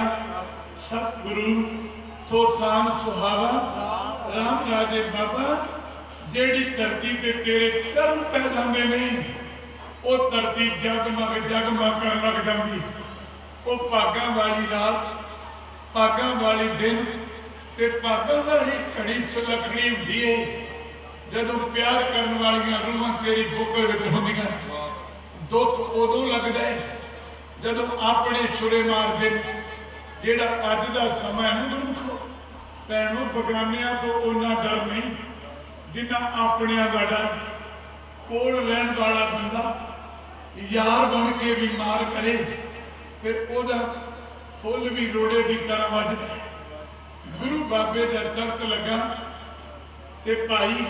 ਸਤਿਗੁਰੂ ਥੋਸਾਨ ਸੁਹਾਵਾ ਰਾਮ ਰਾਜੇ ਬਾਬਾ। ਜਿਹੜੀ ਧਰਤੀ ਤੇ ਤੇਰੇ ਚਰਨ ਪੈ ਜਾਂਦੇ ਨੇ, ਉਹ ਧਰਤੀ ਜਗਮਗ ਜਗਮਗ ਕਰਨ ਲੱਗ ਜਾਂਦੀ। ਉਹ ਭਾਗਾਂ ਵਾਲੀ ਰਾਤ, ਭਾਗਾਂ ਵਾਲੀ ਦਿਨ ਤੇ ਭਾਗਾਂ ਵਾਲੀ ਘੜੀ ਸੁਲੱਖਣੀ ਹੁੰਦੀ ਹੈ ਜਦੋਂ ਪਿਆਰ ਕਰਨ ਵਾਲੀਆਂ ਰੂਹਾਂ ਤੇਰੀ ਬੁੱਕਲ ਵਿੱਚ ਹੁੰਦੀਆਂ। ਦੁੱਖ ਉਦੋਂ ਲੱਗਦਾ ਹੈ ਜਦੋਂ ਆਪਣੇ ਛੁਰੇ ਮਾਰਦੇ ਨੇ। ਜਿਹੜਾ ਅੱਜ ਦਾ ਸਮਾਂ ਹੈ ਨਾ ਗੁਰਮੁਖੋ, ਭੈਣੋ, ਬਗਾਨਿਆਂ ਤੋਂ ਉਹਨਾਂ ਡਰ ਨਹੀਂ ਜਿੰਨਾ ਆਪਣਿਆਂ ਦਾ ਡਰ। ਕੋਲ ਰਹਿਣ ਵਾਲਾ ਬੰਦਾ ਯਾਰ ਬਣ ਕੇ ਵੀ ਮਾਰ ਕਰੇ, ਫਿਰ ਉਹਦਾ ਫੁੱਲ ਵੀ ਰੋੜੇ ਦੀ ਤਰ੍ਹਾਂ ਵੱਜਦਾ। ਗੁਰੂ ਬਾਬੇ ਦਾ ਦਰਦ ਲੱਗਾ ਤੇ ਭਾਈ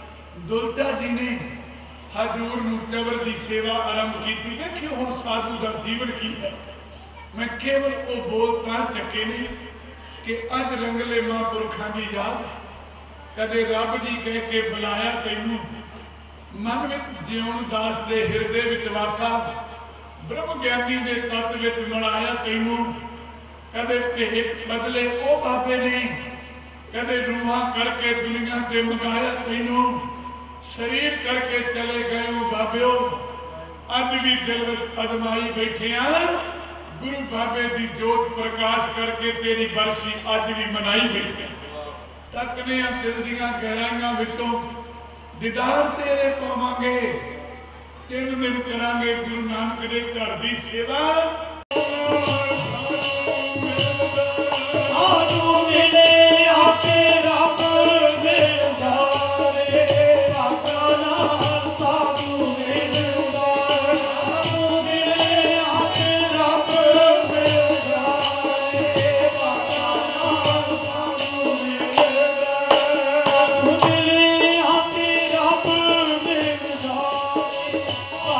ਦੁਲਚਾ ਜੀ ਨੇ ਹਜੂਰ ਨੂੰ ਚਵਰ ਦੀ ਸੇਵਾ ਆਰੰਭ ਕੀਤੀ। ਦੇਖਿਓ ਹੁਣ ਸਾਧੂ ਦਾ ਜੀਵਨ ਕੀ ਹੈ। ਮੈਂ ਕੇਵਲ ਉਹ ਬੋਲ ਤਾਂ ਚੱਕੇ ਨੇ ਕਿ ਅੱਜ ਰੰਗਲੇ ਮਹਾਂਪੁਰਖਾਂ ਦੀ ਯਾਦ, ਕਦੇ ਰੱਬ ਜੀ ਕਹਿ ਕੇ ਬੁਲਾਇਆ ਤੈਨੂੰ, ਮਨ ਵਿੱਚ ਜਿਉਣ ਦਾਸ ਦੇ ਹਿਰਦੇ ਵਿੱਚ ਵਾਸਾ, ਬ੍ਰਹਮ ਗਿਆਨੀ ਦੇ ਤੱਤ ਵਿੱਚ ਮਿਲਾਇਆ ਤੈਨੂੰ। ਕਦੇ ਭੇਟ ਬਦਲੇ ਉਹ ਬਾਬੇ ਨੇ, ਕਦੇ ਰੂਹਾਂ ਕਰਕੇ ਦੁਨੀਆ ਤੇ ਮੰਗਾਇਆ ਤੈਨੂੰ। ਸਰੀਰ ਕਰਕੇ ਚਲੇ ਗਏ ਉਹ ਬਾਬਿਓ, ਅੱਜ ਵੀ ਦਿਲ ਵਿੱਚ ਅਦਮਾਈ ਬੈਠੇ ਆ। ਗੁਰੂ ਬਾਬੇ ਦੀ ਜੋਤ ਪ੍ਰਕਾਸ਼ ਕਰਕੇ ਤੇਰੀ ਬਰਸੀ ਅੱਜ ਵੀ ਮਨਾਈ ਬੈਠੇ। ਤੱਕਦੇ ਆ ਦਿਲ ਦੀਆਂ ਗਹਿਰਾਈਆਂ ਵਿੱਚੋਂ, ਦੀਦਾਰ ਤੇਰੇ ਪਾਵਾਂਗੇ। 3 ਦਿਨ ਕਰਾਂਗੇ ਗੁਰੂ ਨਾਨਕ ਦੇ ਘਰ ਦੀ ਸੇਵਾ। ਸਾਧੂ ਮਿਲੇ ਆ ਤੇਰਾ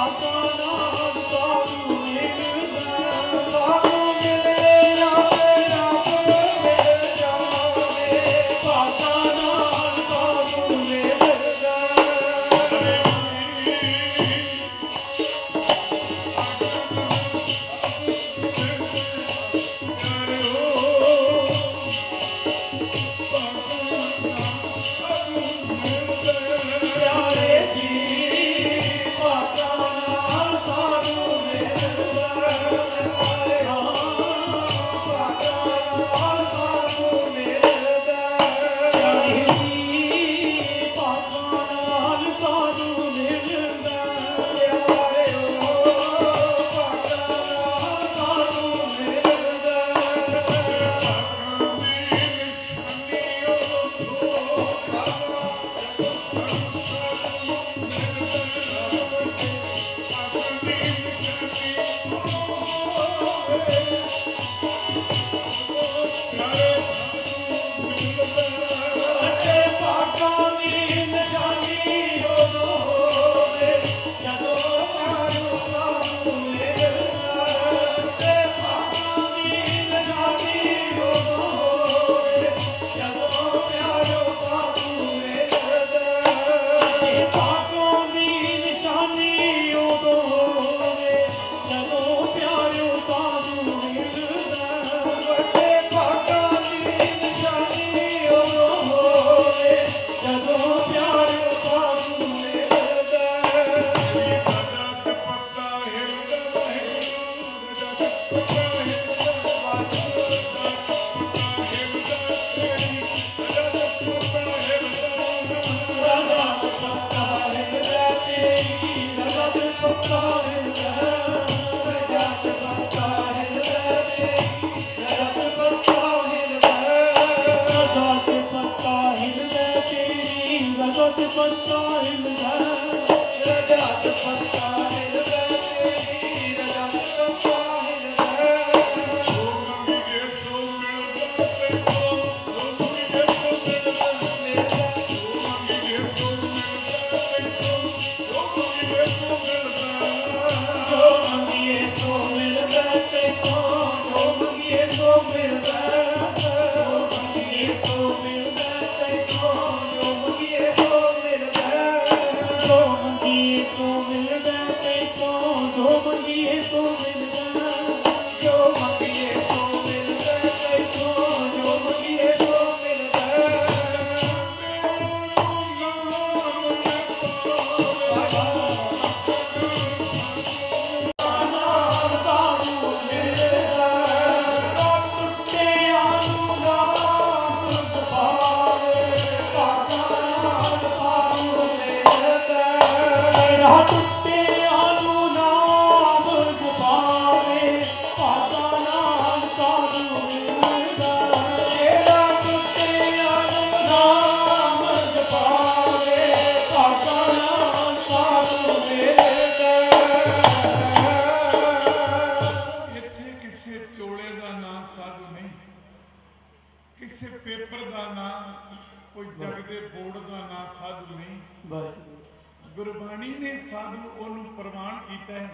ਗੁਰਬਾਣੀ ਨੇ ਸਾਧੂ ਉਹਨੂੰ ਪ੍ਰਮਾਣ ਕੀਤਾ ਹੈ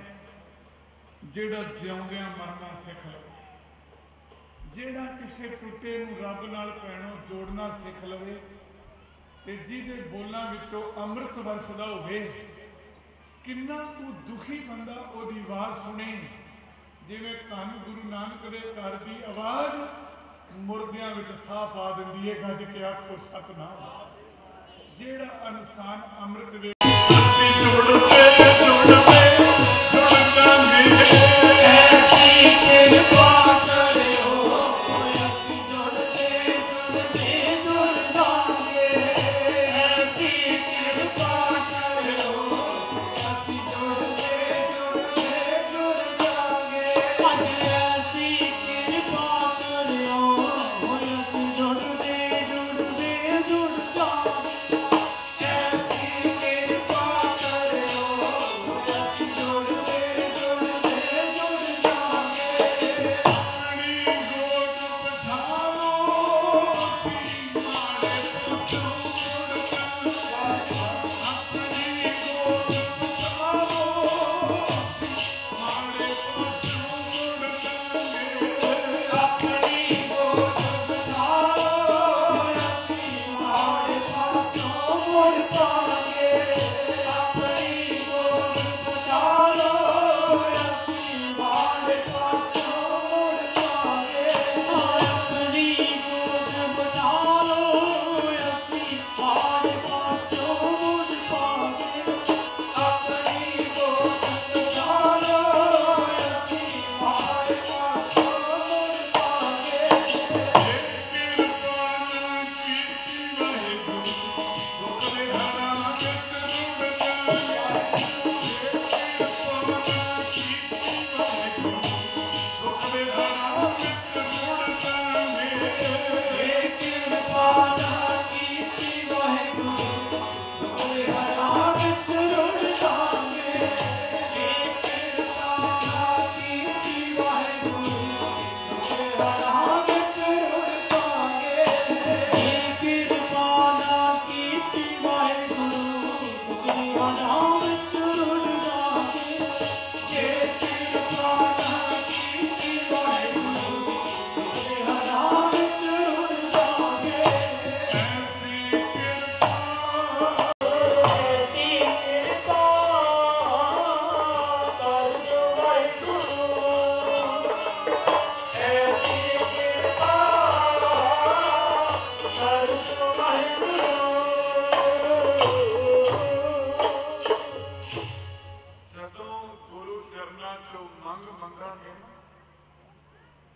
ਜਿਹੜਾ ਜਿਉਂਦਿਆਂ ਮਰਨਾ ਸਿੱਖ ਲਵੇ, ਜਿਹੜਾ ਕਿਸੇ ਟੁੱਟੇ ਨੂੰ ਰੱਬ ਨਾਲ ਭੈਣੋਂ ਜੋੜਨਾ ਸਿੱਖ ਲਵੇ ਤੇ ਜਿਹਦੇ ਬੋਲਾਂ ਵਿੱਚੋਂ ਅੰਮ੍ਰਿਤ ਵਰਸਦਾ ਹੋਵੇ। ਕਿੰਨਾ ਕੁ ਦੁਖੀ ਬੰਦਾ ਉਹਦੀ ਆਵਾਜ਼ ਸੁਣੇ, ਜਿਵੇਂ ਧੰਨ ਗੁਰੂ ਨਾਨਕ ਦੇ ਘਰ ਦੀ ਆਵਾਜ਼ ਮੁਰਦਿਆਂ ਵਿੱਚ ਸਾਹ ਪਾ ਦਿੰਦੀ ਹੈ। ਗੱਜ ਕੇ ਆਖੋ ਸਤਿਨਾਮ। ਜਿਹੜਾ ਇਨਸਾਨ ਅੰਮ੍ਰਿਤ ਵੇ ਜੁੜਦੇ ਜੁੜਦੇ ਜੁੜ ਜਾ, ਐਸੀ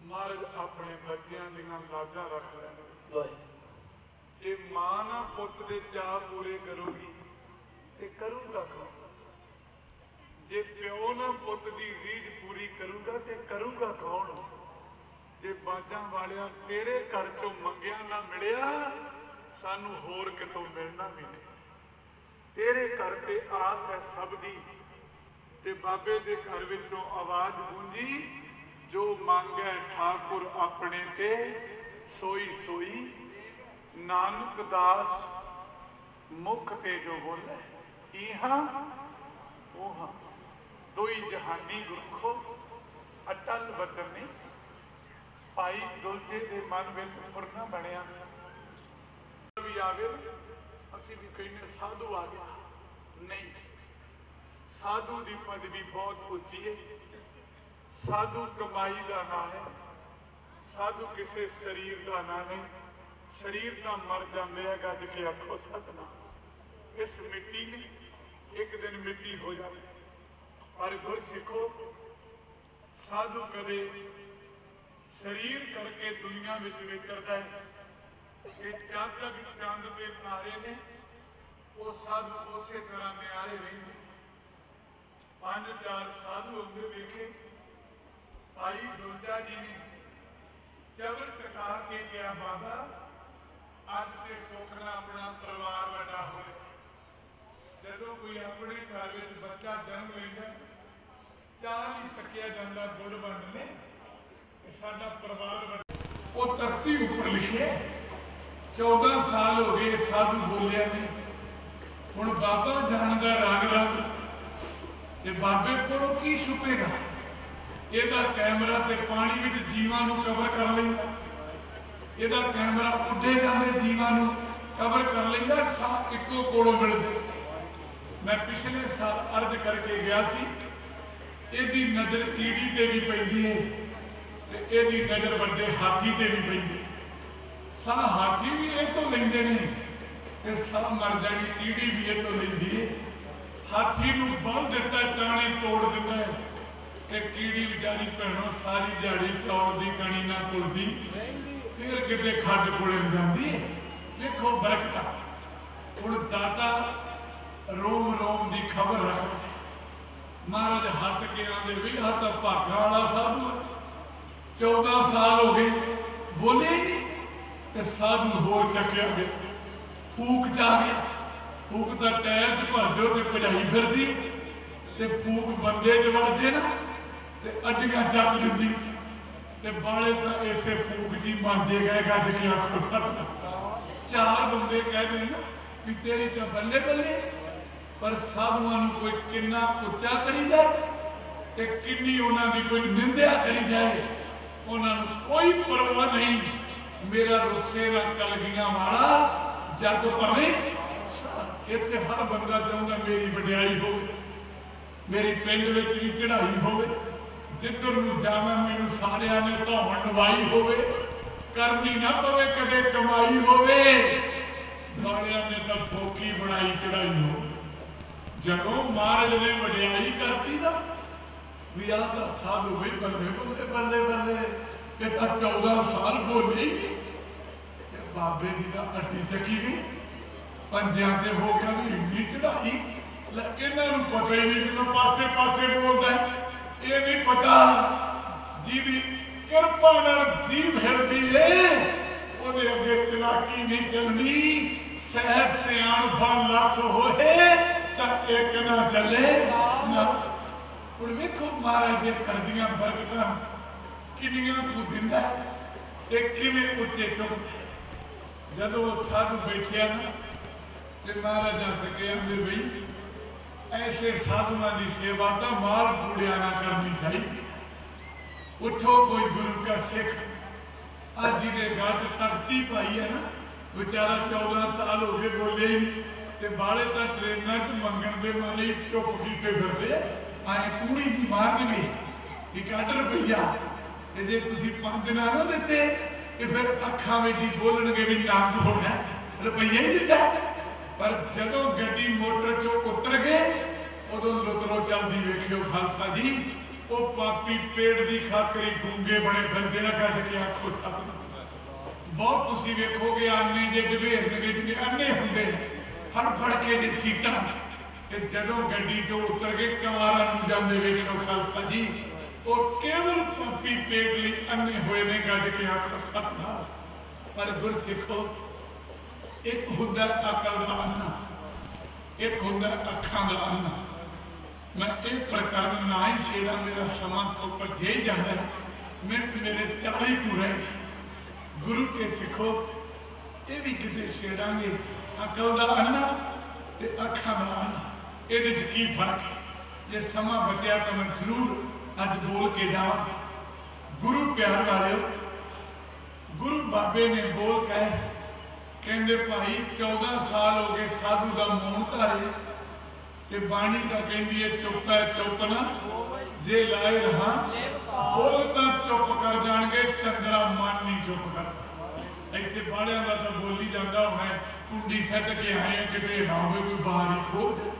ਮਹਾਰਾਜ ਆਪਣੇ ਬੱਚਿਆਂ ਦੀਆਂ ਲਾਜਾਂ ਰੱਖ ਲੈਣ। ਜੇ ਮਾਂ ਨਾ ਪੁੱਤ ਦੇ ਚਾਅ ਪੂਰੇ ਕਰੂਗੀ ਤੇ ਕਰੂਗਾ ਕੌਣ? ਜੇ ਪਿਓ ਨਾ ਪੁੱਤ ਦੀ ਰੀਝ ਪੂਰੀ ਕਰੂਗਾ ਤੇ ਕਰੂਗਾ ਕੌਣ? ਜੇ ਬਾਜਾਂ ਵਾਲਿਆ ਤੇਰੇ ਘਰ ਚੋਂ ਮੰਗਿਆ ਨਾ ਮਿਲਿਆ, ਸਾਨੂੰ ਹੋਰ ਕਿਤੋਂ ਮਿਲਣਾ ਵੀ ਨਹੀਂ। ਤੇਰੇ ਘਰ ਤੇ ਆਸ ਹੈ ਸਭ ਦੀ, ਤੇ ਬਾਬੇ ਦੇ ਘਰ ਵਿੱਚੋਂ ਆਵਾਜ਼ ਗੂੰਜੀ, ਜੋ ਮੰਗੈ ਠਾਕੁਰ ਆਪਣੇ ਤੇ ਸੋਈ ਸੋਈ, ਨਾਨਕ ਦਾਸ ਮੁਖ ਤੇ ਜੋ ਬੋਲੇ, ਇਹਾਂ ਉਹਾਂ ਦੋਈ ਜਹਾਨੀ ਗੁਰਖੋ ਅਟਲ ਬਚਨ ਨੇ। ਭਾਈ ਦੁਲਜੇ ਦੇ ਮਨ ਵਿੱਚ ਫੁਰਨਾ ਬਣਿਆ ਵੀ ਆਵੇ, ਅਸੀਂ ਵੀ ਕਹਿੰਦੇ ਸਾਧੂ ਆ ਗਿਆ। ਨਹੀਂ, ਸਾਧੂ ਦੀ ਪਦਵੀ ਬਹੁਤ ਉੱਚੀ ਹੈ। ਸਾਧੂ ਕਮਾਈ ਦਾ ਨਾਂ ਹੈ, ਸਾਧੂ ਕਿਸੇ ਸਰੀਰ ਦਾ ਨਾਂ ਨਹੀਂ। ਸਰੀਰ ਤਾਂ ਮਰ ਜਾਂਦੇ ਆ, ਗੱਜ ਕੇ ਆਖੋ ਸਤਿਨਾਮ। ਇਸ ਮਿੱਟੀ ਨੇ ਇੱਕ ਦਿਨ ਮਿੱਟੀ ਹੋ ਜਾਵੇ, ਪਰ ਗੁਰਸਿੱਖੋ ਸਾਧੂ ਕਦੇ ਸਰੀਰ ਕਰਕੇ ਦੁਨੀਆ ਵਿੱਚ ਵਿਚਰਦਾ ਹੈ। ਇਹ ਜਦ ਤੱਕ ਚੰਦ ਦੇ ਤਾਰੇ ਨੇ, ਉਹ ਸਾਧੂ ਉਸੇ ਤਰ੍ਹਾਂ ਨਿਆਰੇ ਰਹਿੰਦੇ। 5-4 ਸਾਧੂ ਹੁੰਦੇ ਵੇਖੇ। ਭਾਈ ਦੁਲਜਾ ਜੀ ਨੇ ਚਵਰ ਟਕਾ ਕੇ ਕਿਹਾ, ਬਾਬਾ ਅੱਜ ਤੇ ਸੁੱਖ ਨਾਲ ਆਪਣਾ ਪਰਿਵਾਰ ਵੱਡਾ ਹੋਵੇ। ਜਦੋਂ ਕੋਈ ਆਪਣੇ ਘਰ ਵਿੱਚ ਬੱਚਾ ਜਨਮ ਲੈਂਦਾ, ਚਾਹ ਨਹੀਂ ਚੱਕਿਆ ਜਾਂਦਾ ਗੁੜ ਵੰਡ ਨੇ, ਸਾਡਾ ਪਰਿਵਾਰ ਵੱਡਾ। ਉਹ ਤਖਤੀ ਉੱਪਰ ਲਿਖਿਆ 14 ਸਾਲ ਹੋ ਗਏ ਸਾਧੂ ਬੋਲਿਆ ਨੇ। ਹੁਣ ਬਾਬਾ ਜਾਣਦਾ ਰੰਗ ਰੰਗ, ਤੇ ਬਾਬੇ ਕੋਲੋਂ ਕੀ ਛੁਪੇਗਾ? ਇਹਦਾ ਕੈਮਰਾ ਤੇ ਪਾਣੀ ਵਿੱਚ ਜੀਵਾਂ ਨੂੰ ਕਵਰ ਕਰ ਲੈਂਦਾ, ਇਹਦਾ ਕੈਮਰਾ ਉੱਡੇ ਜਾਂਦੇ ਜੀਵਾਂ ਨੂੰ ਕਵਰ ਕਰ ਲੈਂਦਾ, ਸਾਹ ਇੱਕੋ ਕੋਲੋਂ ਮਿਲਦੇ। ਮੈਂ ਪਿਛਲੇ ਸਾਲ ਅਰਜ਼ ਕਰਕੇ ਗਿਆ ਸੀ, ਇਹਦੀ ਨਜ਼ਰ ਕੀੜੀ ਤੇ ਵੀ ਪੈਂਦੀ ਹੈ ਤੇ ਇਹਦੀ ਨਜ਼ਰ ਵੱਡੇ ਹਾਥੀ ਤੇ ਵੀ ਪੈਂਦੀ। ਸਾਹ ਹਾਥੀ ਵੀ ਇਹ ਤੋਂ ਲੈਂਦੇ ਨੇ ਤੇ ਸਾਹ ਮਰ ਜਾਣੀ ਕੀੜੀ ਵੀ ਇਹ ਤੋਂ ਲੈਂਦੀ ਹੈ। ਹਾਥੀ ਨੂੰ ਬੰਨ ਦਿੱਤਾ, ਟਾਣੇ ਤੋੜ ਦਿੰਦਾ ਹੈ, ਤੇ ਕੀੜੀ ਵਿਚਾਰੀ ਭੈਣੋਂ ਸਾਰੀ ਦਿਹਾੜੀ ਚੌਲ ਦੀ ਕਣੀ ਨਾ ਪੁੱਲਦੀ, ਫਿਰ ਕਿਤੇ ਖੱਡ ਕੋਲੇ ਜਾਂਦੀ। ਦੇਖੋ ਬਰਕਤਾਂ। ਹੁਣ ਦਾਤਾ ਰੋਮ ਰੋਮ ਦੀ ਖਬਰ ਰੱਖ। ਮਹਾਰਾਜ ਹੱਸ ਕੇ ਆਂਦੇ ਵੀ ਆਹ ਤਾਂ ਭਾਗਾਂ ਵਾਲਾ ਸਾਧੂ। 14 ਸਾਲ ਹੋ ਗਏ ਬੋਲੇ ਨਹੀਂ, ਤੇ ਸਾਧੂ ਹੋਰ ਚੱਕਿਆ ਗਿਆ, ਫੂਕ ਚ ਆ ਗਿਆ। ਫੂਕ ਦਾ ਟਾਇਰ ਚ ਭਰਦੋ ਤੇ ਭਜਾਈ ਫਿਰਦੀ, ਤੇ ਫੂਕ ਬੰਦੇ ਚ ਵੜ ਜੇ ਨਾ ਤੇ ਅੱਡੀਆਂ ਚੱਕ ਦਿੰਦੀ, ਤੇ ਬਾਲੇ ਤਾਂ ਇਸੇ ਫੂਕ ਜੀ ਮਾਂਜੇ ਗਏ, ਗੱਜ ਕੇ ਆਖੋ ਸਤਿਨਾਮ। 4 ਬੰਦੇ ਕਹਿੰਦੇ ਨਾ ਵੀ ਤੇਰੀ ਤਾਂ ਬੱਲੇ ਬੱਲੇ, ਪਰ ਸਾਧੂਆਂ ਨੂੰ ਕੋਈ ਕਿੰਨਾ ਉੱਚਾ ਕਰੀਦਾ ਤੇ ਕਿੰਨੀ ਉਹਨਾਂ ਦੀ ਕੋਈ ਨਿੰਦਿਆ ਕਰੀ ਜਾਏ, ਉਹਨਾਂ ਨੂੰ ਕੋਈ ਪਰਵਾਹ ਨਹੀਂ। ਮੇਰਾ ਰੁੱਸੇ ਦਾ ਕਲਗੀਆਂ ਵਾਲਾ ਜੱਗ ਭਰੇ। ਇੱਥੇ ਹਰ ਬੰਦਾ ਚਾਹੁੰਦਾ ਮੇਰੀ ਵਡਿਆਈ ਹੋਵੇ, ਮੇਰੀ ਪਿੰਡ ਵਿੱਚ ਵੀ ਚੜ੍ਹਾਈ ਹੋਵੇ, ਜਿੱਧਰ ਨੂੰ ਜਾਵਾਂ ਮੈਨੂੰ ਸਾਰਿਆਂ ਨੇ ਧੌਣ ਨਵਾਈ ਹੋਵੇ, ਕਰਨੀ ਨਾ ਪਵੇ ਕਦੇ ਕਮਾਈ ਹੋਵੇ, ਵਾਲਿਆਂ ਨੇ ਤਾਂ ਫੋਕੀ ਬਣਾਈ ਚੜ੍ਹਾਈ ਹੋਵੇ। ਜਦੋਂ ਮਹਾਰਾਜ ਨੇ ਵਡਿਆਈ ਕਰਤੀ ਨਾ ਵੀ ਆਹ ਤਾਂ ਸਾਧੂ ਬਈ ਬੱਲੇ ਬੱਲੇ ਬੱਲੇ ਬੱਲੇ, ਇਹ ਤਾਂ 14 ਸਾਲ ਬੋਲੇ ਹੀ ਨਹੀਂ, ਬਾਬੇ ਦੀ ਤਾਂ ਅੱਡੀ ਚੱਕੀ ਗਈ, ਪੰਜਿਆਂ ਤੇ ਹੋ ਗਿਆ ਵੀ ਇੰਨੀ ਚੜਾਈ। ਇਹਨਾਂ ਨੂੰ ਪਤਾ ਹੀ ਨਹੀਂ, ਜਦੋਂ ਪਾਸੇ ਪਾਸੇ ਬੋਲਦਾ ਇਹ ਨਹੀਂ ਪਤਾ ਜਿਹਦੀ ਕਿਰਪਾ ਨਾਲ ਜੀਵ ਹਿਰਦੀ ਏ ਉਹਦੇ ਅੱਗੇ ਚਲਾਕੀ ਨਹੀਂ ਚੱਲਣੀ। ਸਹਿਜ ਸਿਆਣਪਾ ਲੱਖ ਹੋਏ ਤਾਂ ਇੱਕ ਨਾ ਚੱਲੇ ਨਾ। ਹੁਣ ਵੇਖੋ ਮਹਾਰਾਜ ਦੇ ਕਰਦੀਆਂ ਬਰਕਤਾਂ ਕਿੰਨੀਆਂ ਕੁ ਦਿੰਦਾ ਤੇ ਕਿਵੇਂ ਉੱਚੇ ਚੁੱਕਦਾ। ਜਦੋਂ ਸਾਧੂ ਬੈਠਿਆ ਨਾ ਤੇ ਮਹਾਰਾਜ ਹੱਸ ਕੇ ਆਂਦੇ ਬਈ ਐਸੇ ਸਾਧੂਆਂ ਦੀ ਸੇਵਾ ਤਾਂ ਮਾਲ ਪੂੜਿਆ ਨਾ ਕਰਨੀ ਚਾਹੀਦੀ। ਉੱਠੋ ਕੋਈ ਗੁਰੂ ਕਾ ਸਿੱਖ, ਅੱਜ ਜਿਹਦੇ ਗਲ ਤੇ ਤਖਤੀ ਪਾਈ ਹੈ ਨਾ, ਵਿਚਾਰਾ 14 ਸਾਲ ਹੋ ਗਏ ਬੋਲੇ ਹੀ ਨਹੀਂ, ਤੇ ਬਾਲੇ ਤਾਂ ਟ੍ਰੇਨਾਂ 'ਚ ਮੰਗਣ ਦੇ ਮਾਰੇ ਚੁੱਪ ਕੀਤੇ ਫਿਰਦੇ। ਆਏ ਪੂਰੀ ਜੀ ਮਾਰਨਗੇ ਕਿ 1 ਰੁਪਈਆ, ਤੇ ਜੇ ਤੁਸੀਂ 5 ਦਿਨਾਂ ਨਾ ਦਿੱਤੇ ਤੇ ਫਿਰ ਅੱਖਾਂ ਵਿੱਚ ਹੀ ਬੋਲਣਗੇ ਵੀ ਨੰਗ ਹੋ ਗਿਆ, ਰੁਪਈਆ ਹੀ ਦਿੱਤਾ। ਪਰ ਜਦੋਂ ਗੱਡੀ ਮੋਟਰ 'ਚੋਂ ਉਤਰ ਗਏ ਉਦੋਂ ਲੁਤਰੋ ਚੱਲਦੀ ਵੇਖਿਓ ਖਾਲਸਾ ਜੀ, ਉਹ ਪਾਪੀ ਪੇੜ ਦੀ ਖਾਤਰੀ ਗੂੰਗੇ ਬਣੇ ਫਿਰਦੇ ਆ। ਗੱਜ ਕੇ ਆਖੋ ਸਤਿਨਾਮ। ਬਹੁਤ ਤੁਸੀਂ ਵੇਖੋਗੇ ਆਨੇ ਜੇ ਡਵੇਰਨਗੇ ਜਿਵੇਂ ਅੰਨੇ ਹੁੰਦੇ ਫੜ ਫੜ ਕੇ ਜੇ ਸੀਟਾਂ ਤੇ ਜਦੋਂ ਗੱਡੀ ਤੋਂ ਉਤਰ ਕੇ ਕਾਰਾਂ ਨੂੰ ਜਾਂਦੇ ਵੇਖੋ ਖਾਲਸਾ ਜੀ ਉਹ ਕੇਵਲ ਪਾਪੀ ਪੇਟ ਲਈ ਅੰਨੇ ਹੋਏ ਨੇ। ਗੱਜ ਕੇ ਆਖੋ ਸਤਿਨਾਮ। ਪਰ ਗੁਰਸਿੱਖੋ ਇੱਕ ਹੁੰਦਾ ਅਕਲ ਦਾ ਅੰਨਾ, ਇੱਕ ਹੁੰਦਾ ਅੱਖਾਂ ਦਾ ਅੰਨਾ। मैं एक प्रकार ना ही छेड़ा, मेरा समा तो भजे ही जाता है। मिनट मेरे 40 पूरे गुरु के सिखो ये भी कितने छेड़ांगे अकल का अन्ना ते अखा का अन्ना, ये की फर्क है। जे समा बचा तो मैं जरूर अज बोल के जावांगा। गुरु प्यार वाले गुरु बाबे ने बोल कहे कहते भाई 14 साल हो गए साधु का मौन धारे ते बाणी का कहती है चुप है चुप ना जे लाए रहा बोलता चुप कर जाएंगे चंद्रा मन नहीं चुप कर। इतने बाड़िया का तो बोली जाता होना कुंडी सट के आए हैं किते ना हो कोई बाहर ही खोल दे,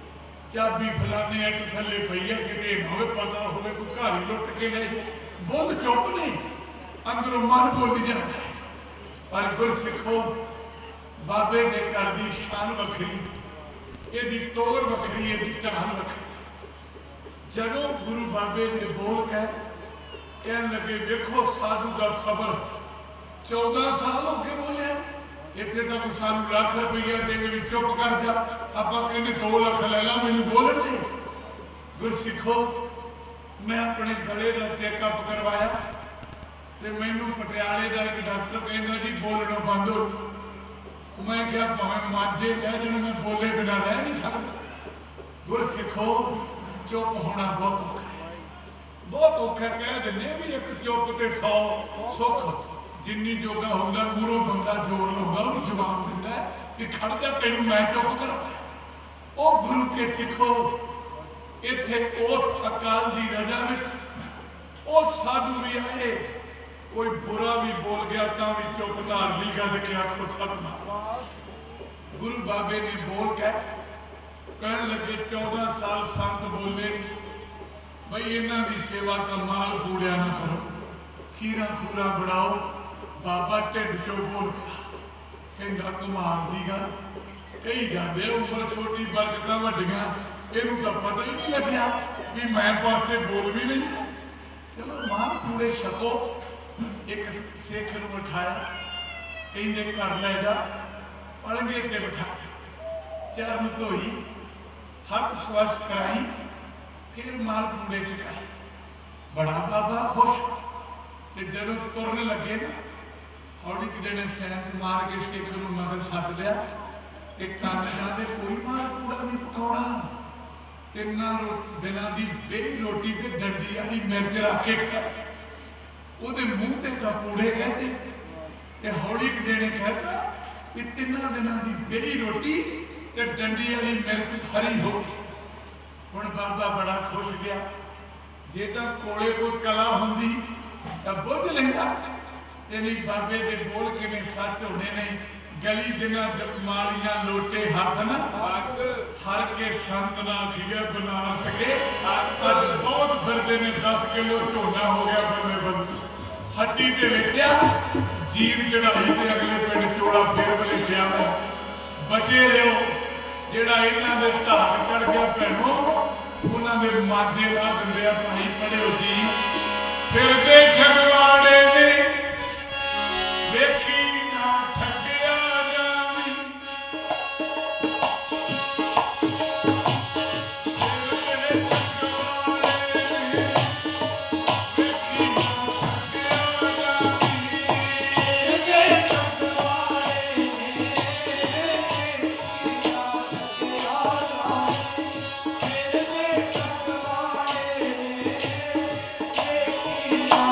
चाबी फलाने अट थले पई है किते ना हो पता हो कोई घर ही लुट के ले। बुद्ध चुप नहीं अंदरों मन बोली जाता है। पर गुरसिखो बाबे के घर की शान वखरी, ਇਹਦੀ ਤੋਰ ਵੱਖਰੀ, ਇਹਦੀ ਢਾਲ ਵੱਖਰੀ। ਜਦੋਂ ਗੁਰੂ ਬਾਬੇ ਨੇ ਬੋਲ ਕੇ ਕਹਿਣ ਲੱਗੇ ਵੇਖੋ ਸਾਧੂ ਦਾ ਸਬਰ 14 ਸਾਲ ਹੋ ਗਏ ਬੋਲਿਆ ਇੱਥੇ ਤਾਂ ਕੋਈ ਸਾਨੂੰ ਲੱਖ ਰੁਪਈਆ ਦੇਵੇ ਵੀ ਚੁੱਪ ਕਰ ਜਾ। ਆਪਾਂ ਕਹਿੰਦੇ 2 ਲੱਖ ਲੈ ਲਾ ਮੈਨੂੰ ਬੋਲਣ ਦੇ। ਗੁਰਸਿੱਖੋ ਮੈਂ ਆਪਣੇ ਗਲੇ ਦਾ ਚੈੱਕਅਪ ਕਰਵਾਇਆ ਤੇ ਮੈਨੂੰ ਪਟਿਆਲੇ ਦਾ ਇੱਕ ਡਾਕਟਰ ਕਹਿੰਦਾ ਜੀ ਬੋਲਣੋਂ ਬੰਦ ਹੋ। मैं क्या भावे मांझे कह जिन्हें मैं बोले बिना रह नहीं सकता। गुरसिखो चुप होना बहुत औखा है, बहुत औखा। कह देने भी एक चुप ते 100 सुख जिन्नी जोगा होंगे मूरों बंदा जोड़ लूंगा उन्हें जवाब देता है कि खड़ जा तेन मैं चुप करा। वो गुरु के सिखो इत्थे उस अकाल की रजा विच वो साधु भी आए, कोई बुरा भी बोल गया तो भी चुप धार ली। गज के आखो सतनाम। गुरु बाबे ने बोल के कहने लगे 14 साल संत बोले भाई इन्हों की सेवा का माल कूड़िया ना करो, खीरा खूरा बनाओ। बाबा ढिड चो बोल कहता कमाल की गल कही जाते उम्र छोटी बरकत वड्डियां इनू तो पता ही नहीं लग्या भी मैं पासे बोल भी नहीं। चलो माल कूड़े छको। एक सिख नूं उठाया कहते घर ले जा, पलंगे ते बिठाया, चरण धोई, हथ स्वच्छ कराई, फिर माल कूड़े सिखाए। बड़ा बाबा खुश। ते जदों तुरन लगे ना हौली किसी ने सैंस मार के सिख नूं मगर सद लिया ते कन जाते कोई माल कूड़ा नहीं पकाउणा। 3 दिनां दी बेही रोटी ते डंडी वाली मिर्च रख के खाए। ਉਹਦੇ ਮੂੰਹ ਤੇ ਕਪੂੜੇ कहते ਤੇ ਹੌਲੀ ਕਿਤੇ ਨੇ कहता कि 3 ਦਿਨਾਂ ਦੀ ਬੇਹੀ ਰੋਟੀ ਤੇ ਡੰਡੀ ਵਾਲੀ ਮਿਰਚ ਖਰੀ ਹੋ ਗਈ। ਹੁਣ ਬਾਬਾ ਬੜਾ ਖੁਸ਼ ਗਿਆ। ਜੇ ਤਾਂ ਕੋਲੇ ਕੋਈ ਕਲਾ ਹੁੰਦੀ ਤਾਂ ਬੁੱਝ ਲੈਂਦਾ। ਇਹ ਨਹੀਂ ਬਾਬੇ ਦੇ ਬੋਲ ਕਿਵੇਂ ਸੱਚ ਹੋਣੇ ਨੇ। ਗਲੀ ਦਿਨਾਂ ਮਾਲੀਆਂ ਲੋਟੇ ਹੱਥ ਨਾ ਹਰ ਕੇ ਸੰਤ ਨਾ ਖੀਆ ਬਣਾ ਸਕੇ। ਅੱਜ ਬਹੁਤ ਫਿਰਦੇ ਨੇ 10 ਕਿਲੋ ਝੋਨਾ ਹੋ ਗਿਆ ਬੰਦੇ ਬੰਦੇ ਹੱਟੀ ਤੇ ਵੇਚਿਆ ਜੀਵ ਚੜਾਈ ਤੇ ਅਗਲੇ ਪਿੰਡ ਚੋੜਾ ਫੇਰ ਬਲੇ ਪਿਆ। ਬਚੇ ਰਹੋ ਜਿਹੜਾ ਇਹਨਾਂ ਦੇ ਧਾਰ ਚੜ ਗਿਆ ਭੈਣੋ ਉਹਨਾਂ ਦੇ ਮਾਝੇ ਲਾ ਦਿੰਦੇ ਆ। ਭਾਈ ਪੜਿਓ ਜੀ ਫਿਰਦੇ ਖਗਵਾੜੇ ਨੇ ਵੇਖੀ Krishna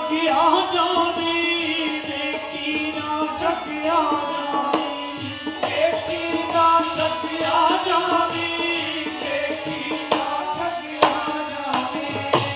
ਠੱਗਿਆ ਜਾਣੀ, ਦੇਖੀ ਨਾ ਠੱਗਿਆ ਜਾਣੀ, ਦੇਖੀ ਨਾ ਠੱਗਿਆ ਜਾਣੀ, ਦੇਖੀ ਨਾ ਠੱਗਿਆ ਜਾਣੀ।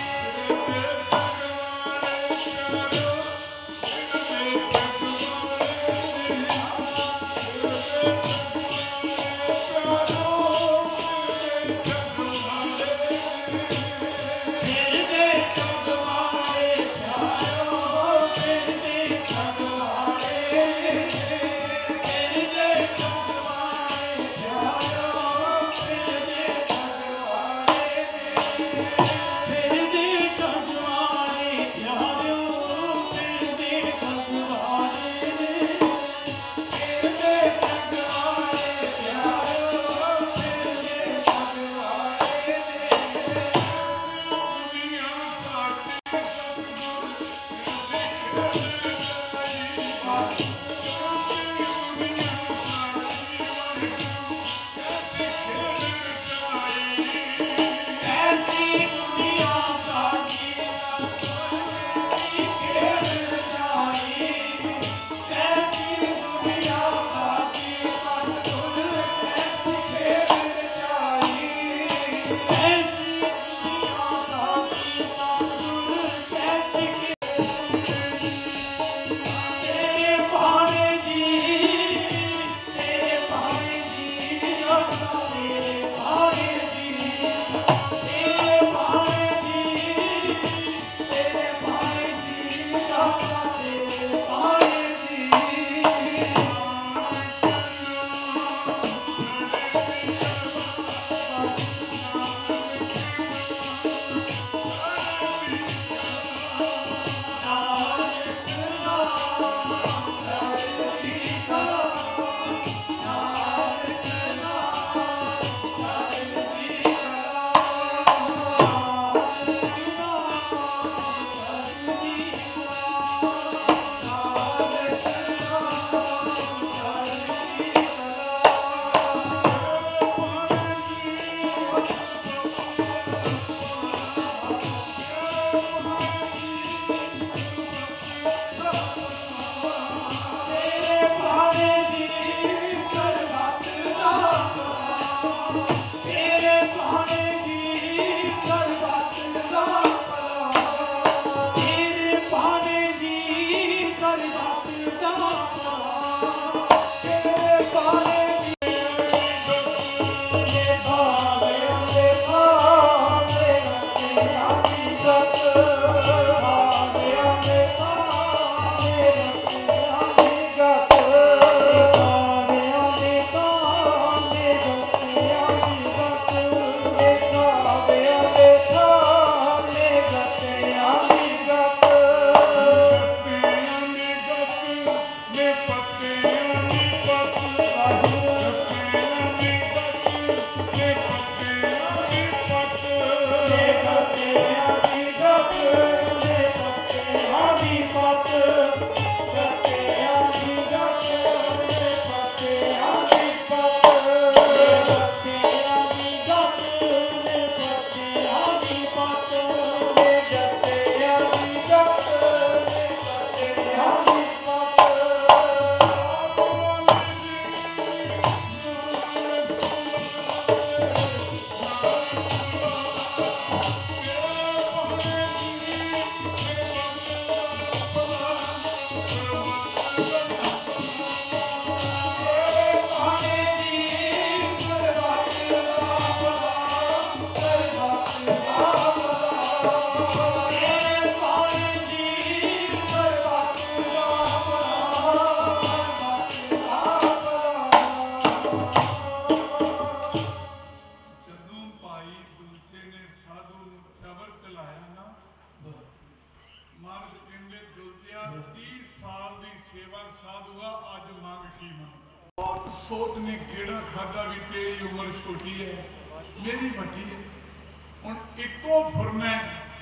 ਸੋਚ ਨੇ ਕਿਹੜਾ ਖਾਦਾ ਵੀ ਤੇਰੀ ਉਮਰ ਛੋਟੀ ਹੈ ਮੇਰੀ ਵੱਡੀ ਹੈ ਹੁਣ ਇੱਕੋ ਫੁਰਨਾ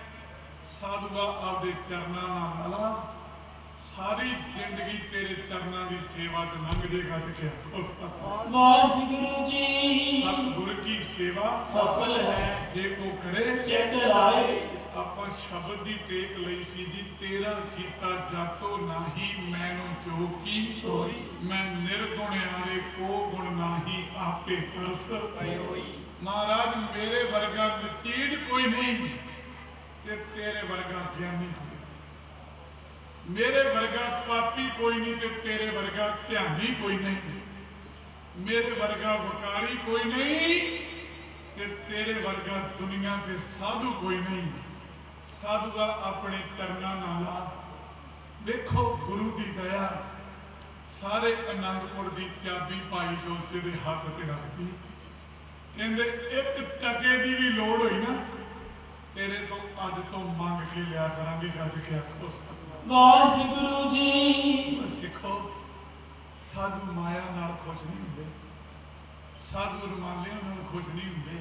ਸਾਧੂਆ ਆਪਦੇ ਚਰਨਾਂ ਨਾਲ ਲਾ ਸਾਰੀ ਜ਼ਿੰਦਗੀ ਤੇਰੇ ਚਰਨਾਂ ਦੀ ਸੇਵਾ ਚ ਲੰਘ ਜੇਗਾ ਤੇ ਕਿਹਾ ਵਾਹਿਗੁਰੂ ਜੀ ਸਤਿਗੁਰ ਕੀ ਸੇਵਾ ਸਫਲ ਹੈ ਜੇ ਕੋ ਕਰੇ ਚਿਤ ਲਾਏ ਆਪਾਂ ਸ਼ਬਦ ਦੀ ਟੇਕ ਲਈ ਸੀ ਜੀ, ਤੇਰਾ ਕੀਤਾ ਜਾਤੋ ਨਾਹੀ ਮੈਨੂੰ ਜੋ ਕੀ ਹੋਈ। ਮੈਂ ਨਿਰਗੁਣ ਆਰੇ ਕੋ ਗੁਣ ਨਾਹੀ ਆਪੇ ਪਰਸ ਹੋਈ। ਮਹਾਰਾਜ ਮੇਰੇ ਵਰਗਾ ਨਚੀਜ ਕੋਈ ਨਹੀਂ ਤੇ ਤੇਰੇ ਵਰਗਾ ਗਿਆਨੀ ਕੋਈ, ਮੇਰੇ ਵਰਗਾ ਪਾਪੀ ਕੋਈ ਨਹੀਂ ਤੇ ਤੇਰੇ ਵਰਗਾ ਧਿਆਨੀ ਕੋਈ ਨਹੀਂ, ਮੇਰੇ ਵਰਗਾ ਵਕਾਰੀ ਕੋਈ ਨਹੀਂ ਤੇ ਤੇਰੇ ਵਰਗਾ ਦੁਨੀਆ ਦੇ ਸਾਧੂ ਕੋਈ ਨਹੀਂ। ਸਾਧੂਆ ਆਪਣੇ ਚਰਨਾਂ ਨਾਲ ਲਾ। ਵੇਖੋ ਗੁਰੂ ਦੀ ਦਇਆ, ਸਾਰੇ ਆਨੰਦਪੁਰ ਦੀ ਚਾਬੀ ਭਾਈ ਦੋਚੇ ਦੇ ਹੱਥ ਤੇ ਰੱਖਦੀ। ਕਹਿੰਦੇ ਇੱਕ ਟਕੇ ਦੀ ਵੀ ਲੋੜ ਹੋਈ ਨਾ ਤੇਰੇ ਤੋਂ ਅੱਜ ਤੋਂ ਮੰਗ ਕੇ ਲਿਆ ਕਰਾਂਗੇ। ਗੱਜ ਕੇ ਆਖੋ ਸਤਿਨਾਮ। ਵਾਹਿਗੁਰੂ ਜੀ। ਸਿੱਖੋ, ਸਾਧੂ ਮਾਇਆ ਨਾਲ ਖੁਸ਼ ਨਹੀਂ ਹੁੰਦੇ, ਸਾਧੂ ਰੁਮਾਲਿਆਂ ਨਾਲ ਖੁਸ਼ ਨਹੀਂ ਹੁੰਦੇ,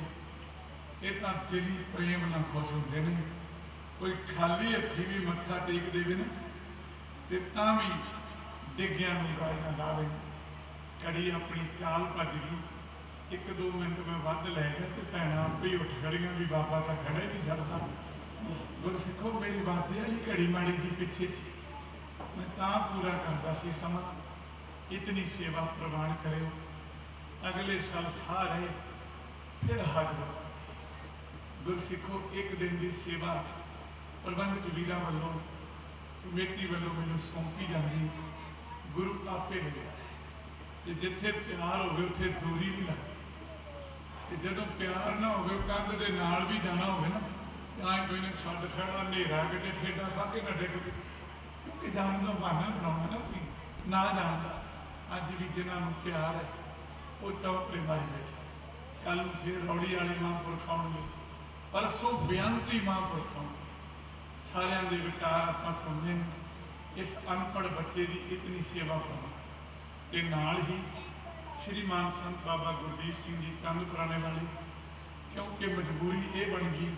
ਇਹ ਤਾਂ ਦਿਲੀ ਪ੍ਰੇਮ ਨਾਲ ਖੁਸ਼ ਹੁੰਦੇ ਨੇ। ਕੋਈ ਖਾਲੀ ਹੱਥੀ ਵੀ ਮੱਥਾ ਟੇਕ ਦੇਵੇ ਨਾ ਤੇ ਤਾਂ ਵੀ ਡਿੱਗਿਆਂ ਨੂੰ ਗਾਇਆਂ ਲਾਵੇ। ਘੜੀ ਆਪਣੀ ਚਾਲ ਭੱਜ ਗਈ, 1-2 ਮਿੰਟ ਮੈਂ ਵੱਧ ਲੈ ਗਿਆ ਤੇ ਭੈਣਾਂ ਆਪੇ ਹੀ ਉੱਠ ਖੜੀਆਂ ਵੀ ਬਾਬਾ ਤਾਂ ਖੜਾ ਹੀ ਨਹੀਂ ਛੱਡਦਾ। ਗੁਰਸਿੱਖੋ, ਮੇਰੀ ਵਾਜੇ ਵਾਲੀ ਘੜੀ ਮਾੜੀ ਜੀ ਪਿੱਛੇ ਸੀ, ਮੈਂ ਤਾਂ ਪੂਰਾ ਕਰਦਾ ਸੀ ਸਮਾਂ। ਇਤਨੀ ਸੇਵਾ ਪ੍ਰਵਾਨ ਕਰਿਓ। ਅਗਲੇ ਸਾਲ ਸਾਰੇ ਫਿਰ ਹਾਜ਼ਰ। ਗੁਰਸਿੱਖੋ, ਇੱਕ ਦਿਨ ਦੀ ਸੇਵਾ ਪ੍ਰਬੰਧਕ ਵੀਰਾਂ ਵੱਲੋਂ, ਕਮੇਟੀ ਵੱਲੋਂ ਮੈਨੂੰ ਸੌਂਪੀ ਜਾਂਦੀ, ਗੁਰੂ ਆਪੇ ਮਿਲਿਆ। ਤੇ ਜਿੱਥੇ ਪਿਆਰ ਹੋਵੇ ਉੱਥੇ ਦੂਰੀ ਨਹੀਂ ਲੱਗਦੀ। ਤੇ ਜਦੋਂ ਪਿਆਰ ਨਾ ਹੋਵੇ, ਕੰਧ ਦੇ ਨਾਲ ਵੀ ਜਾਣਾ ਹੋਵੇ ਨਾ, ਤਾਂ ਕੋਈ ਨੇ ਛੱਡ ਖੜਾ ਹਨੇਰਾ ਕਿਤੇ ਠੇਡਾ ਖਾ ਕੇ ਨਾ ਡਿੱਗ ਪਏ, ਕਿਉਂਕਿ ਜਾਣ ਦਾ ਬਹਾਨਾ ਬਣਾਉਣਾ ਨਾ ਕੋਈ ਨਾ ਜਾਣਦਾ। ਅੱਜ ਵੀ ਜਿਨ੍ਹਾਂ ਨੂੰ ਪਿਆਰ ਹੈ ਉਹ ਚੌਪੜੇ ਮਾਰੀ ਬੈਠੇ। ਕੱਲ ਨੂੰ ਫਿਰ ਰੌੜੀ ਵਾਲੇ ਮਹਾਂਪੁਰਖ ਆਉਣਗੇ, ਪਰਸੋਂ ਬੇਅੰਤੀ ਮਹਾਂਪੁਰਖ ਆਉਣਗੇ। ਸਾਰਿਆਂ ਦੇ ਵਿਚਾਰ ਆਪਾਂ ਸੁਣਦੇ ਨੇ। ਇਸ ਅਨਪੜ੍ਹ ਬੱਚੇ ਦੀ ਇਤਨੀ ਸੇਵਾ ਕਰੋ। ਤੇ ਨਾਲ ਹੀ ਸ਼੍ਰੀਮਾਨ ਸੰਤ ਬਾਬਾ ਗੁਰਦੀਪ ਸਿੰਘ ਜੀ ਕੰਧ ਪੁਰਾਣੇ ਵਾਲੇ, ਕਿਉਂਕਿ ਮਜਬੂਰੀ ਇਹ ਬਣ ਗਈ,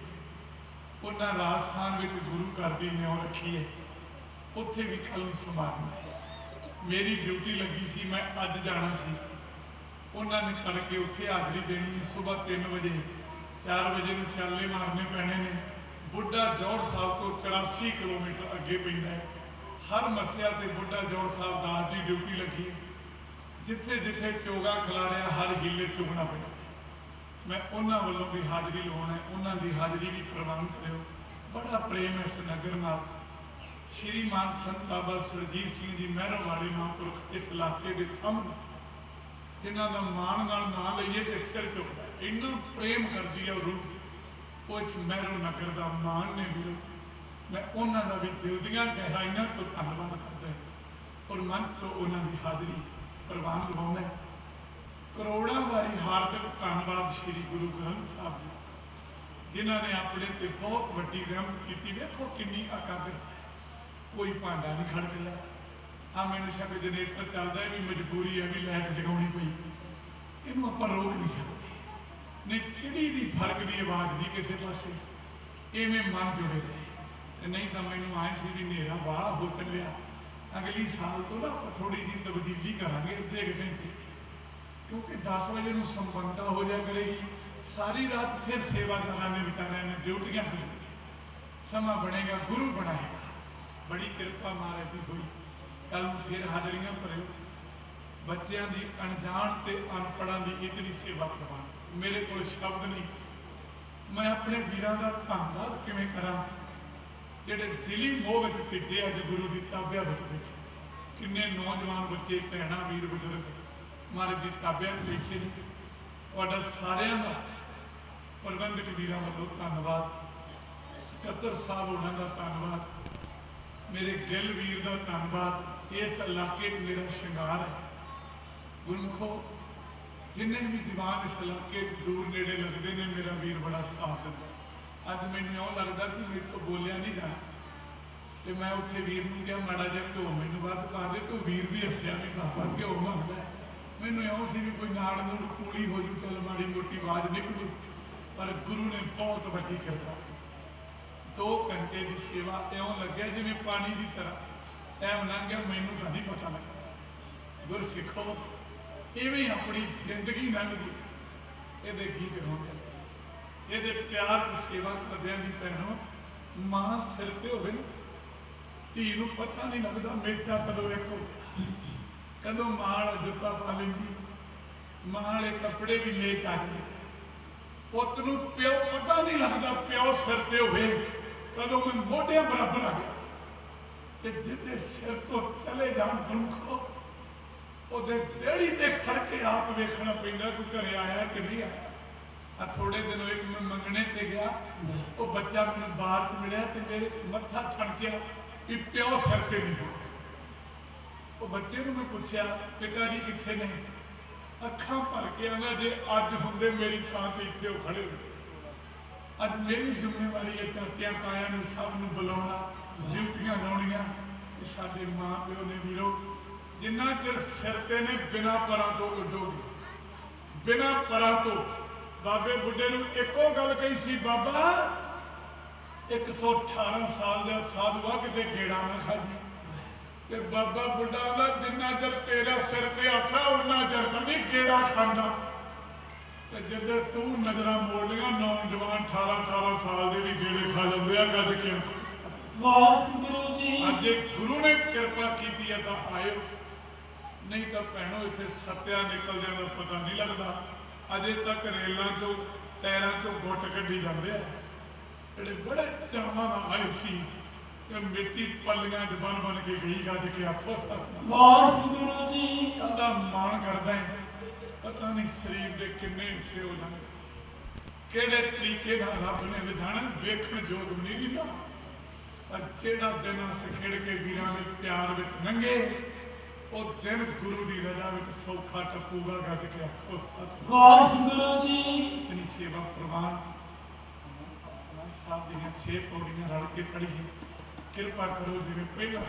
ਉਹਨਾਂ ਰਾਜਸਥਾਨ ਵਿੱਚ ਗੁਰੂ ਘਰ ਦੀ ਨਿਉ ਰੱਖੀ ਹੈ, ਉੱਥੇ ਵੀ ਕੱਲ੍ਹ ਨੂੰ ਸਮਾਗਮ ਹੈ। ਮੇਰੀ ਡਿਊਟੀ ਲੱਗੀ ਸੀ, ਮੈਂ ਅੱਜ ਜਾਣਾ ਸੀ। ਉਹਨਾਂ ਨੇ ਤੜਕੇ ਉੱਥੇ ਹਾਜ਼ਰੀ ਦੇਣੀ, ਸਵੇਰ 3 ਵਜੇ 4 ਵਜੇ ਨੂੰ ਚਾਲੇ ਮਾਰਨੇ ਪੈਣੇ ਨੇ। ਬੁੱਢਾ ਜੋੜ ਸਾਹਿਬ ਤੋਂ 84 ਕਿਲੋਮੀਟਰ ਅੱਗੇ ਪੈਂਦਾ ਹੈ। ਹਰ ਮੱਸਿਆ ਤੇ ਬੁੱਢਾ ਜੋੜ ਸਾਹਿਬ ਦਾਸ ਦੀ ਡਿਊਟੀ ਲੱਗੀ। ਜਿੱਥੇ ਜਿੱਥੇ ਚੋਗਾ ਖਿਲਾਰਿਆ ਹਰ ਹੀਲੇ ਚੁਗਣਾ ਪਿਆ। ਮੈਂ ਉਹਨਾਂ ਵੱਲੋਂ ਵੀ ਹਾਜ਼ਰੀ ਲਵਾਉਣਾ ਹੈ, ਉਹਨਾਂ ਦੀ ਹਾਜ਼ਰੀ ਵੀ ਪ੍ਰਬੰਧ ਕਰਿਓ। ਬੜਾ ਪ੍ਰੇਮ ਹੈ ਇਸ ਨਗਰ ਨਾਲ। ਸ਼੍ਰੀਮਾਨ ਸੰਤ ਬਾਬਾ ਸੁਰਜੀਤ ਸਿੰਘ ਜੀ ਮਹਿਰੋਂ ਵਾਲੇ ਮਹਾਂਪੁਰਖ ਇਸ ਇਲਾਕੇ ਦੇ ਥੰਮ, ਜਿਨ੍ਹਾਂ ਦਾ ਮਾਣ ਨਾਲ ਨਾਂ ਲਈਏ ਤੇ ਸਿਰ ਝੁਕਦਾ। ਇੰਨਾ ਪ੍ਰੇਮ ਕਰਦੀ ਹੈ ਰੂਹ, ਉਹ ਇਸ ਮਹਿਰੋਂ ਨਗਰ ਦਾ ਮਾਣ ਨੇ ਵੀਰੋ। ਮੈਂ ਉਹਨਾਂ ਦਾ ਵੀ ਦਿਲ ਦੀਆਂ ਗਹਿਰਾਈਆਂ ਤੋਂ ਧੰਨਵਾਦ ਕਰਦਾ ਔਰ ਮਨ ਤੋਂ ਉਹਨਾਂ ਦੀ ਹਾਜ਼ਰੀ ਪ੍ਰਵਾਨ ਲਵਾਉਂਦਾ। ਕਰੋੜਾਂ ਵਾਰੀ ਹਾਰਦਿਕ ਧੰਨਵਾਦ ਸ੍ਰੀ ਗੁਰੂ ਗ੍ਰੰਥ ਸਾਹਿਬ ਜੀ, ਜਿਨ੍ਹਾਂ ਨੇ ਆਪਣੇ ਤੇ ਬਹੁਤ ਵੱਡੀ ਰਹਿਮਤ ਕੀਤੀ। ਵੇਖੋ ਕਿੰਨੀ ਅਕਾਦਰ, ਕੋਈ ਭਾਂਡਾ ਨਹੀਂ ਖੜਕਦਾ। ਆ ਮੈਨੂੰ ਸ਼ਾਇਦ ਜਨਰੇਟਰ ਚੱਲਦਾ ਹੈ, ਵੀ ਮਜਬੂਰੀ ਹੈ ਵੀ ਲਾਈਟ ਜਗਾਉਣੀ ਪਈ, ਇਹਨੂੰ ਆਪਾਂ ਰੋਕ ਨਹੀਂ ਸਕਦੇ। ਨਹੀਂ ਚਿੜੀ ਦੀ ਫਰਕ ਦੀ ਆਵਾਜ਼ ਨਹੀਂ ਕਿਸੇ ਪਾਸੇ, ਇਵੇਂ ਮਨ ਜੁੜੇ ਰਹੇ। ਤੇ ਨਹੀਂ ਤਾਂ ਮੈਨੂੰ ਆਏ ਸੀ ਵੀ ਹਨੇਰਾ ਬਾਹਲਾ ਹੋ ਚੱਲਿਆ, ਅਗਲੀ ਸਾਲ ਤੋਂ ਨਾ ਆਪਾਂ ਥੋੜੀ ਜਿਹੀ ਤਬਦੀਲੀ ਕਰਾਂਗੇ ਅੱਧੇ ਘੰਟੇ, ਕਿਉਂਕਿ 10 ਵਜੇ ਨੂੰ ਸੰਪੰਨਤਾ ਹੋ ਜਾ ਕਰੇਗੀ। ਸਾਰੀ ਰਾਤ ਫਿਰ ਸੇਵਾਦਾਰਾਂ ਨੇ ਵਿਚਾਰਿਆਂ ਨੇ ਡਿਊਟੀਆਂ ਕਰਨੀਆਂ, ਸਮਾਂ ਬਣੇਗਾ, ਗੁਰੂ ਬਣਾਏਗਾ। ਬੜੀ ਕਿਰਪਾ ਮਹਾਰਾਜ ਦੀ ਹੋਈ। ਕੱਲ ਨੂੰ ਫਿਰ ਹਾਜ਼ਰੀਆਂ ਭਰਿਓ। ਬੱਚਿਆਂ ਦੀ ਅਣਜਾਣ ਤੇ ਅਨਪੜ੍ਹਾਂ ਦੀ ਇਤਨੀ ਸੇਵਾ ਕਰਵਾਉਣ, ਮੇਰੇ ਕੋਲ ਸ਼ਬਦ ਨਹੀਂ। ਮੈਂ ਆਪਣੇ ਵੀਰਾਂ ਦਾ ਧੰਨਵਾਦ ਕਿਵੇਂ ਕਰਾਂ ਜਿਹੜੇ ਦਿਲੀ ਮੋਹ ਵਿੱਚ ਭਿੱਜੇ ਅੱਜ ਗੁਰੂ ਦੀ ਤਾਬਿਆ ਵਿੱਚ। ਕਿੰਨੇ ਨੌਜਵਾਨ ਬੱਚੇ, ਭੈਣਾਂ, ਵੀਰ, ਬਜ਼ੁਰਗ ਮਹਾਰਾਜ ਦੀ ਤਾਬਿਆ ਵਿੱਚ ਬੈਠੇ ਨੇ। ਤੁਹਾਡਾ ਸਾਰਿਆਂ ਦਾ ਪ੍ਰਬੰਧਕ ਵੀਰਾਂ ਵੱਲੋਂ ਧੰਨਵਾਦ, ਸਕੱਤਰ ਸਾਹਿਬ ਉਹਨਾਂ ਦਾ ਧੰਨਵਾਦ, ਮੇਰੇ ਗਿੱਲ ਵੀਰ ਦਾ ਧੰਨਵਾਦ। ਇਸ ਇਲਾਕੇ 'ਚ ਮੇਰਾ ਸ਼ਿੰਗਾਰ ਹੈ। ਗੁਰਮੁਖੋ, ਜਿੰਨੇ ਵੀ ਦੀਵਾਨ ਇਸ ਇਲਾਕੇ ਦੂਰ ਨੇੜੇ ਲੱਗਦੇ ਨੇ, ਮੇਰਾ ਵੀਰ ਬੜਾ ਸਾਥ ਦਿੰਦਾ। ਅੱਜ ਮੈਨੂੰ ਇਉਂ ਲੱਗਦਾ ਸੀ ਮੇਰੇ ਤੋਂ ਬੋਲਿਆ ਨਹੀਂ ਜਾਣਾ, ਤੇ ਮੈਂ ਉੱਥੇ ਵੀਰ ਨੂੰ ਕਿਹਾ ਮਾੜਾ ਜਿਹਾ ਘਿਓ ਮੈਨੂੰ ਵੱਧ ਪਾ ਦੇ। ਤੂੰ ਵੀਰ ਵੀ ਹੱਸਿਆ ਵੀ ਬਾਬਾ ਘਿਓ ਮੰਗਦਾ। ਮੈਨੂੰ ਇਉਂ ਸੀ ਵੀ ਕੋਈ ਨਾੜ ਨੂੜ ਕੂਲੀ ਹੋ ਜੂ, ਚੱਲ ਮਾੜੀ ਮੋਟੀ ਆਵਾਜ਼ ਨਿਕਲੂ। ਪਰ ਗੁਰੂ ਨੇ ਬਹੁਤ ਵੱਡੀ ਕਿਰਪਾ। 2 ਘੰਟੇ ਦੀ ਸੇਵਾ ਇਉਂ ਲੱਗਿਆ ਜਿਵੇਂ ਪਾਣੀ ਦੀ ਤਰ੍ਹਾਂ ਟਾਈਮ ਲੰਘ ਗਿਆ, ਮੈਨੂੰ ਤਾਂ ਨਹੀਂ ਪਤਾ ਲੱਗਾ। ਗੁਰਸਿੱਖੋ, ਇਵੇਂ ਆਪਣੀ ਜ਼ਿੰਦਗੀ ਲੰਘਦੀ, ਇਹਦੇ ਗੀਤ ਗਾਉਂਦੇ, ਇਹਦੇ ਪਿਆਰ ਤੇ ਸੇਵਾ ਕਰਦਿਆਂ ਦੀ ਭੈਣੋ ਮਾਂ ਸਿਰ ਤੇ ਹੋਵੇ ਨਾ, ਧੀ ਨੂੰ ਪਤਾ ਨਹੀਂ ਲੱਗਦਾ ਮੇਚਾ ਕਦੋਂ ਵੇਖੋ, ਕਦੋਂ ਮਾਂ ਵਾਲਾ ਜੁੱਤਾ ਪਾ ਲੈਂਦੀ, ਮਾਂ ਵਾਲੇ ਕੱਪੜੇ ਵੀ ਲੈ ਕੇ ਆ ਜਾਂਦੇ। ਪੁੱਤ ਨੂੰ ਪਿਓ ਪਤਾ ਨਹੀਂ ਲੱਗਦਾ, ਪਿਓ ਸਿਰ ਤੇ ਹੋਵੇ ਕਦੋਂ ਮੈਂ ਮੋਢਿਆਂ ਬਰਾਬਰ ਆ ਗਿਆ। ਤੇ ਜਿਹਦੇ ਸਿਰ ਤੋਂ ਚਲੇ ਜਾਣ ਗੁਰਮੁਖੋ, ਉਹਦੇ ਦੇੜੀ ਤੇ ਖੜ ਕੇ ਆਪ ਵੇਖਣਾ ਪੈਂਦਾ ਕੋਈ ਘਰੇ ਆਇਆ ਕਿ ਨਹੀਂ ਆਇਆ। ਆ ਥੋੜੇ ਦਿਨ ਹੋਏ ਮੈਂ ਮੰਗਣੇ ਤੇ ਗਿਆ, ਉਹ ਬੱਚਾ ਮੈਨੂੰ ਬਾਹਰ ਚ ਮਿਲਿਆ ਤੇ ਮੇਰੇ ਮੱਥਾ ਠਣਕਿਆ ਕਿ ਪਿਓ ਸਿਰ ਤੇ ਨਹੀਂ ਹੋ। ਉਹ ਬੱਚੇ ਨੂੰ ਮੈਂ ਪੁੱਛਿਆ ਪਿਤਾ ਜੀ ਕਿੱਥੇ ਨੇ? ਅੱਖਾਂ ਭਰ ਕੇ ਆਂਦਾ ਜੇ ਅੱਜ ਹੁੰਦੇ ਮੇਰੀ ਥਾਂ ਤੇ ਇੱਥੇ ਉਹ ਖੜੇ ਹੁੰਦੇ। ਅੱਜ ਮੇਰੀ ਜ਼ਿੰਮੇਵਾਰੀ ਹੈ ਚਾਚਿਆਂ ਤਾਇਆਂ ਨੂੰ ਸਭ ਨੂੰ ਬੁਲਾਉਣਾ, ਡਿਊਟੀਆਂ ਲਾਉਣੀਆਂ। ਸਾਡੇ ਮਾਂ ਪਿਓ ਨੇ ਵੀਰੋ ਜਿੰਨਾ ਚਿਰ ਸਿਰ ਤੇ ਨੇ ਬਿਨਾਂ ਪਰਾਂ ਤੋਂ ਉੱਡੋਗੇ, ਬਿਨਾਂ ਪਰਾਂ ਤੋਂ। ਬਾਬੇ ਬੁੱਢੇ ਨੂੰ ਇੱਕੋ ਗੱਲ ਕਹੀ ਸੀ, ਬਾਬਾ 118 ਸਾਲ ਦਾ ਸਾਧੂ ਆ, ਕਿਤੇ ਗੇੜਾ ਨਾ ਖਾਜੀ। ਤੇ ਬਾਬਾ ਬੁੱਢਾ ਦਾ ਜਿੰਨਾ ਚਿਰ ਤੇਰਾ ਸਿਰ ਤੇ ਆਖਾ ਉਹਨਾਂ ਚਿਰ ਤਾਂ ਨਹੀਂ ਗੇੜਾ ਖਾਂਦਾ। ਤੇ ਜਦੋਂ ਤੂੰ ਨਜ਼ਰਾਂ ਮੋੜ ਲਿਆ, ਨੌਜਵਾਨ 18 ਸਾਲ ਦੇ ਵੀ ਗੇੜੇ ਖਾ ਜਾਂਦੇ ਆ। ਗੱਜ ਕੇ ਵਾਹਿਗੁਰੂ ਜੀ। ਅੱਜ ਗੁਰੂ ਨੇ ਕਿਰਪਾ ਕੀਤੀ ਹੈ ਤਾਂ ਆਇਓ, ਨਹੀਂ ਤਾਂ ਭੈਣੋ ਇੱਥੇ ਸੱਤਿਆ ਨਿਕਲ ਜਾਂਦਾ ਪਤਾ ਨਹੀਂ ਲੱਗਦਾ। ਅਜੇ ਤੱਕ ਰੇਲਾਂ ਚੋਂ ਟਾਇਰਾਂ ਚੋਂ ਗੁੱਟ ਕੱਢੀ ਜਾਂਦੇ ਆ। ਜਿਹੜੇ ਬੜੇ ਚਾਵਾਂ ਨਾਲ ਆਏ ਸੀ ਤੇ ਮਿੱਟੀ ਪੱਲੀਆਂ 'ਚ ਬਣ ਬਣ ਕੇ ਗਈ। ਗੱਜ ਕੇ ਆਖੋ ਸਤਿ ਵਾਹਿਗੁਰੂ ਜੀ। ਉਹਦਾ ਮਾਣ ਕਰਦਾ ਹੈ। ਪਤਾ ਨਹੀਂ ਸਰੀਰ ਦੇ ਕਿੰਨੇ ਹਿੱਸੇ ਹੋ ਜਾਣੇ, ਕਿਹੜੇ ਤਰੀਕੇ ਨਾਲ ਰੱਬ ਨੇ ਵਿਧਾਨ ਵੇਖਣ ਯੋਗ ਨਹੀਂ ਦਿੱਤਾ। ਪਰ ਜਿਹੜਾ ਦਿਨ ਸਿਖੜ ਕੇ ਵੀਰਾਂ ਦੇ ਪਿਆਰ ਵਿੱਚ ਲੰਘੇ, ਉਹ ਦਿਨ ਗੁਰੂ ਦੀ ਰਜ਼ਾ ਵਿੱਚ ਸੌਖਾ ਟੱਪੂਗਾ। ਗੱਜ ਕੇ ਆਖੋ ਸਤਿ ਵਾਹਿਗੁਰੂ ਜੀ। ਇਤਨੀ ਸੇਵਾ ਪ੍ਰਵਾਨ ਸਾਹਿਬ ਦੀਆਂ 6 ਪੌੜੀਆਂ ਰਲ ਕੇ ਪੜ੍ਹੀਏ। ਕਿਰਪਾ ਕਰੋ ਜਿਵੇਂ ਪਹਿਲਾਂ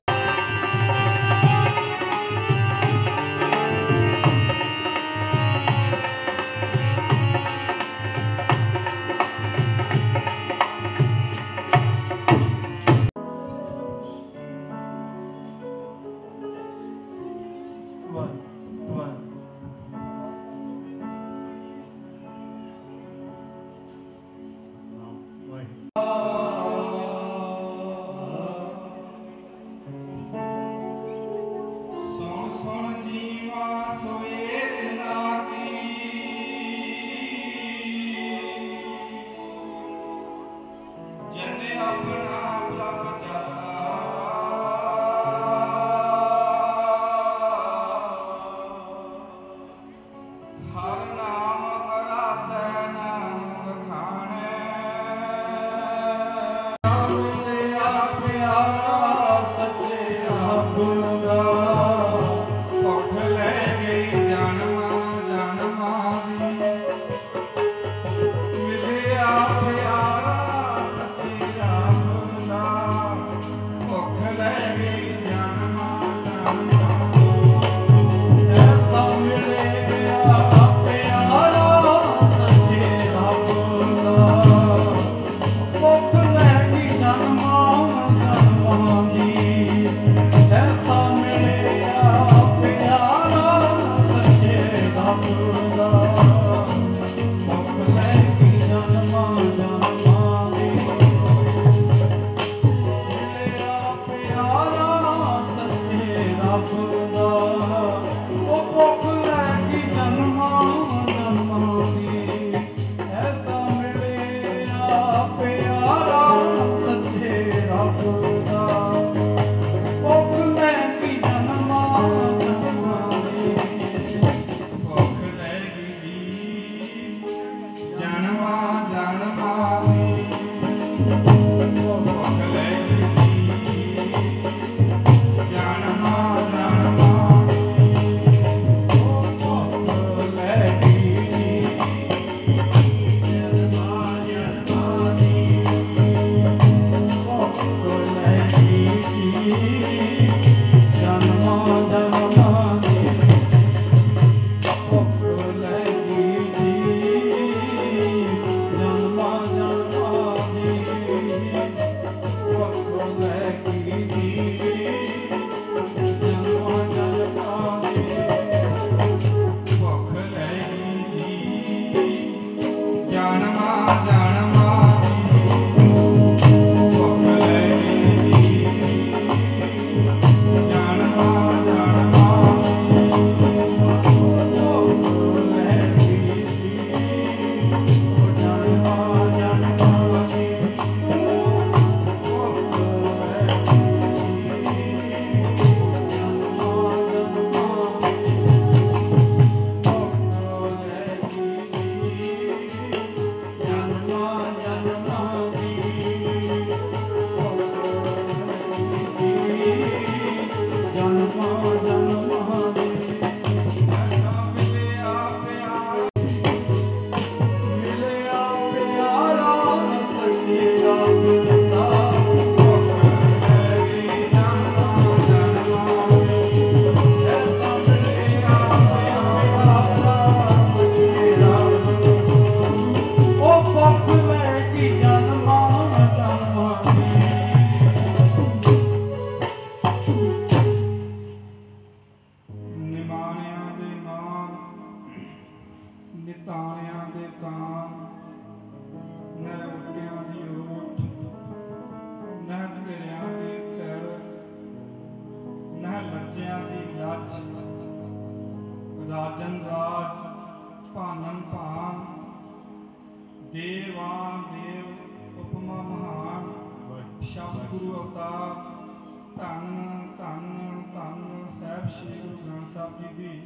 ਦੇਵਾਨ ਦੇਵ ਉਪਮਾ ਮਹਾਨ ਸ਼ਬਦ ਗੁਰੂ ਅਵਤਾਰ ਧੰਨ ਧੰਨ ਧੰਨ ਸਾਹਿਬ ਸ੍ਰੀ ਗੁਰੂ ਗ੍ਰੰਥ ਸਾਹਿਬ ਜੀ ਦੀ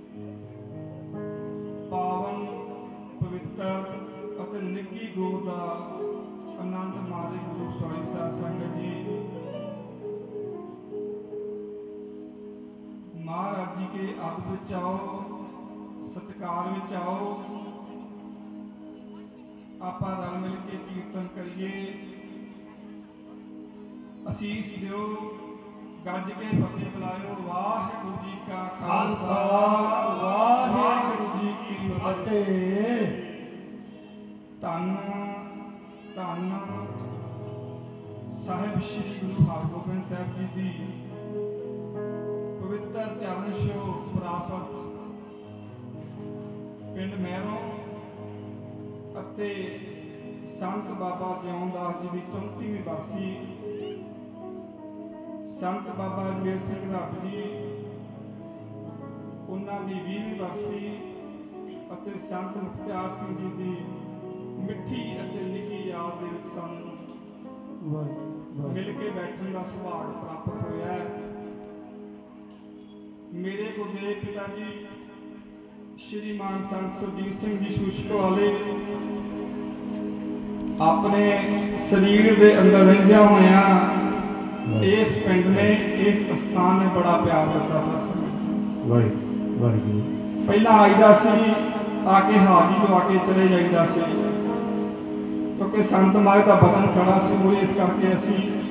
ਪਾਵਨ ਪਵਿੱਤਰ ਅਤੇ ਨਿੱਘੀ ਗੋਦ ਦਾ ਆਨੰਦ ਮਾਰੇ ਗੁਰੂ ਸਵਾਰੀ ਸਾਧ ਸੰਗਤ ਜੀ। ਮਹਾਰਾਜ ਜੀ ਕੇ ਆਦਿ ਵਿੱਚ ਆਓ, ਸਤਿਕਾਰ ਵਿੱਚ ਆਓ, ਆਪਾਂ ਰਲ ਮਿਲ ਕੇ ਕੀਰਤਨ ਕਰੀਏ, ਅਸੀਸ ਦਿਓ, ਗੱਜ ਕੇ ਫਤਿਹ ਬੁਲਾਇਓ। ਵਾਹਿਗੁਰੂ ਜੀ ਕਾ ਖਾਲਸਾ, ਵਾਹਿਗੁਰੂ ਜੀ ਕੀ ਫਤਿਹ। ਧੰਨ ਧੰਨ ਸਾਹਿਬ ਸ੍ਰੀ ਗੁਰੂ ਹਰਗੋਬਿੰਦ ਸਾਹਿਬ ਜੀ ਦੀ ਪਵਿੱਤਰ ਚਰਨ ਛੋਹ ਪ੍ਰਾਪਤ ਪਿੰਡ ਮਹਿਰੋਂ ਅਤੇ ਸੰਤ ਬਾਬਾ ਜਿਉਂਦਾਸ ਜੀ ਦੀ 34ਵੀਂ ਬਰਸੀ, ਸੰਤ ਬਾਬਾ ਅਜਮੇਰ ਸਿੰਘ ਰੱਬ ਜੀ ਉਹਨਾਂ ਦੀ 20ਵੀਂ ਬਰਸੀ ਅਤੇ ਸੰਤ ਮੁਖਤਿਆਰ ਸਿੰਘ ਜੀ ਦੀ ਮਿੱਠੀ ਅਤੇ ਨਿੱਘੀ ਯਾਦ ਦੇ ਵਿੱਚ ਸਾਨੂੰ ਮਿਲ ਕੇ ਬੈਠਣ ਦਾ ਸੁਭਾਗ ਪ੍ਰਾਪਤ ਹੋਇਆ ਹੈ। ਮੇਰੇ ਗੁਰਦੇਵ ਪਿਤਾ ਜੀ ਸ਼੍ਰੀਮਾਨ ਸੰਤ ਸੁਰਜੀਤ ਸਿੰਘ ਜੀ ਸ਼ੂਸ਼ਕ ਵਾਲੇ ਆਪਣੇ ਸਰੀਰ ਦੇ ਅੰਦਰ ਰਹਿੰਦਿਆਂ ਹੋਇਆਂ ਇਸ ਪਿੰਡ ਨੇ, ਇਸ ਸਥਾਨ ਨੇ ਬੜਾ ਪਿਆਰ ਦਿੱਤਾ ਸੀ। ਵਾਹਿਗੁਰੂ ਪਹਿਲਾਂ ਆਈਦਾ ਸੀ, ਆ ਕੇ ਹਾਜ਼ਰੀ ਲਵਾ ਕੇ ਚਲੇ ਜਾਈਦਾ ਸੀ, ਕਿਉਂਕਿ ਸੰਤ ਮਾਰੇ ਦਾ ਬਚਨ ਖੜਾ ਸੀ। ਉਹ ਇਸ ਕਰਕੇ ਅਸੀਂ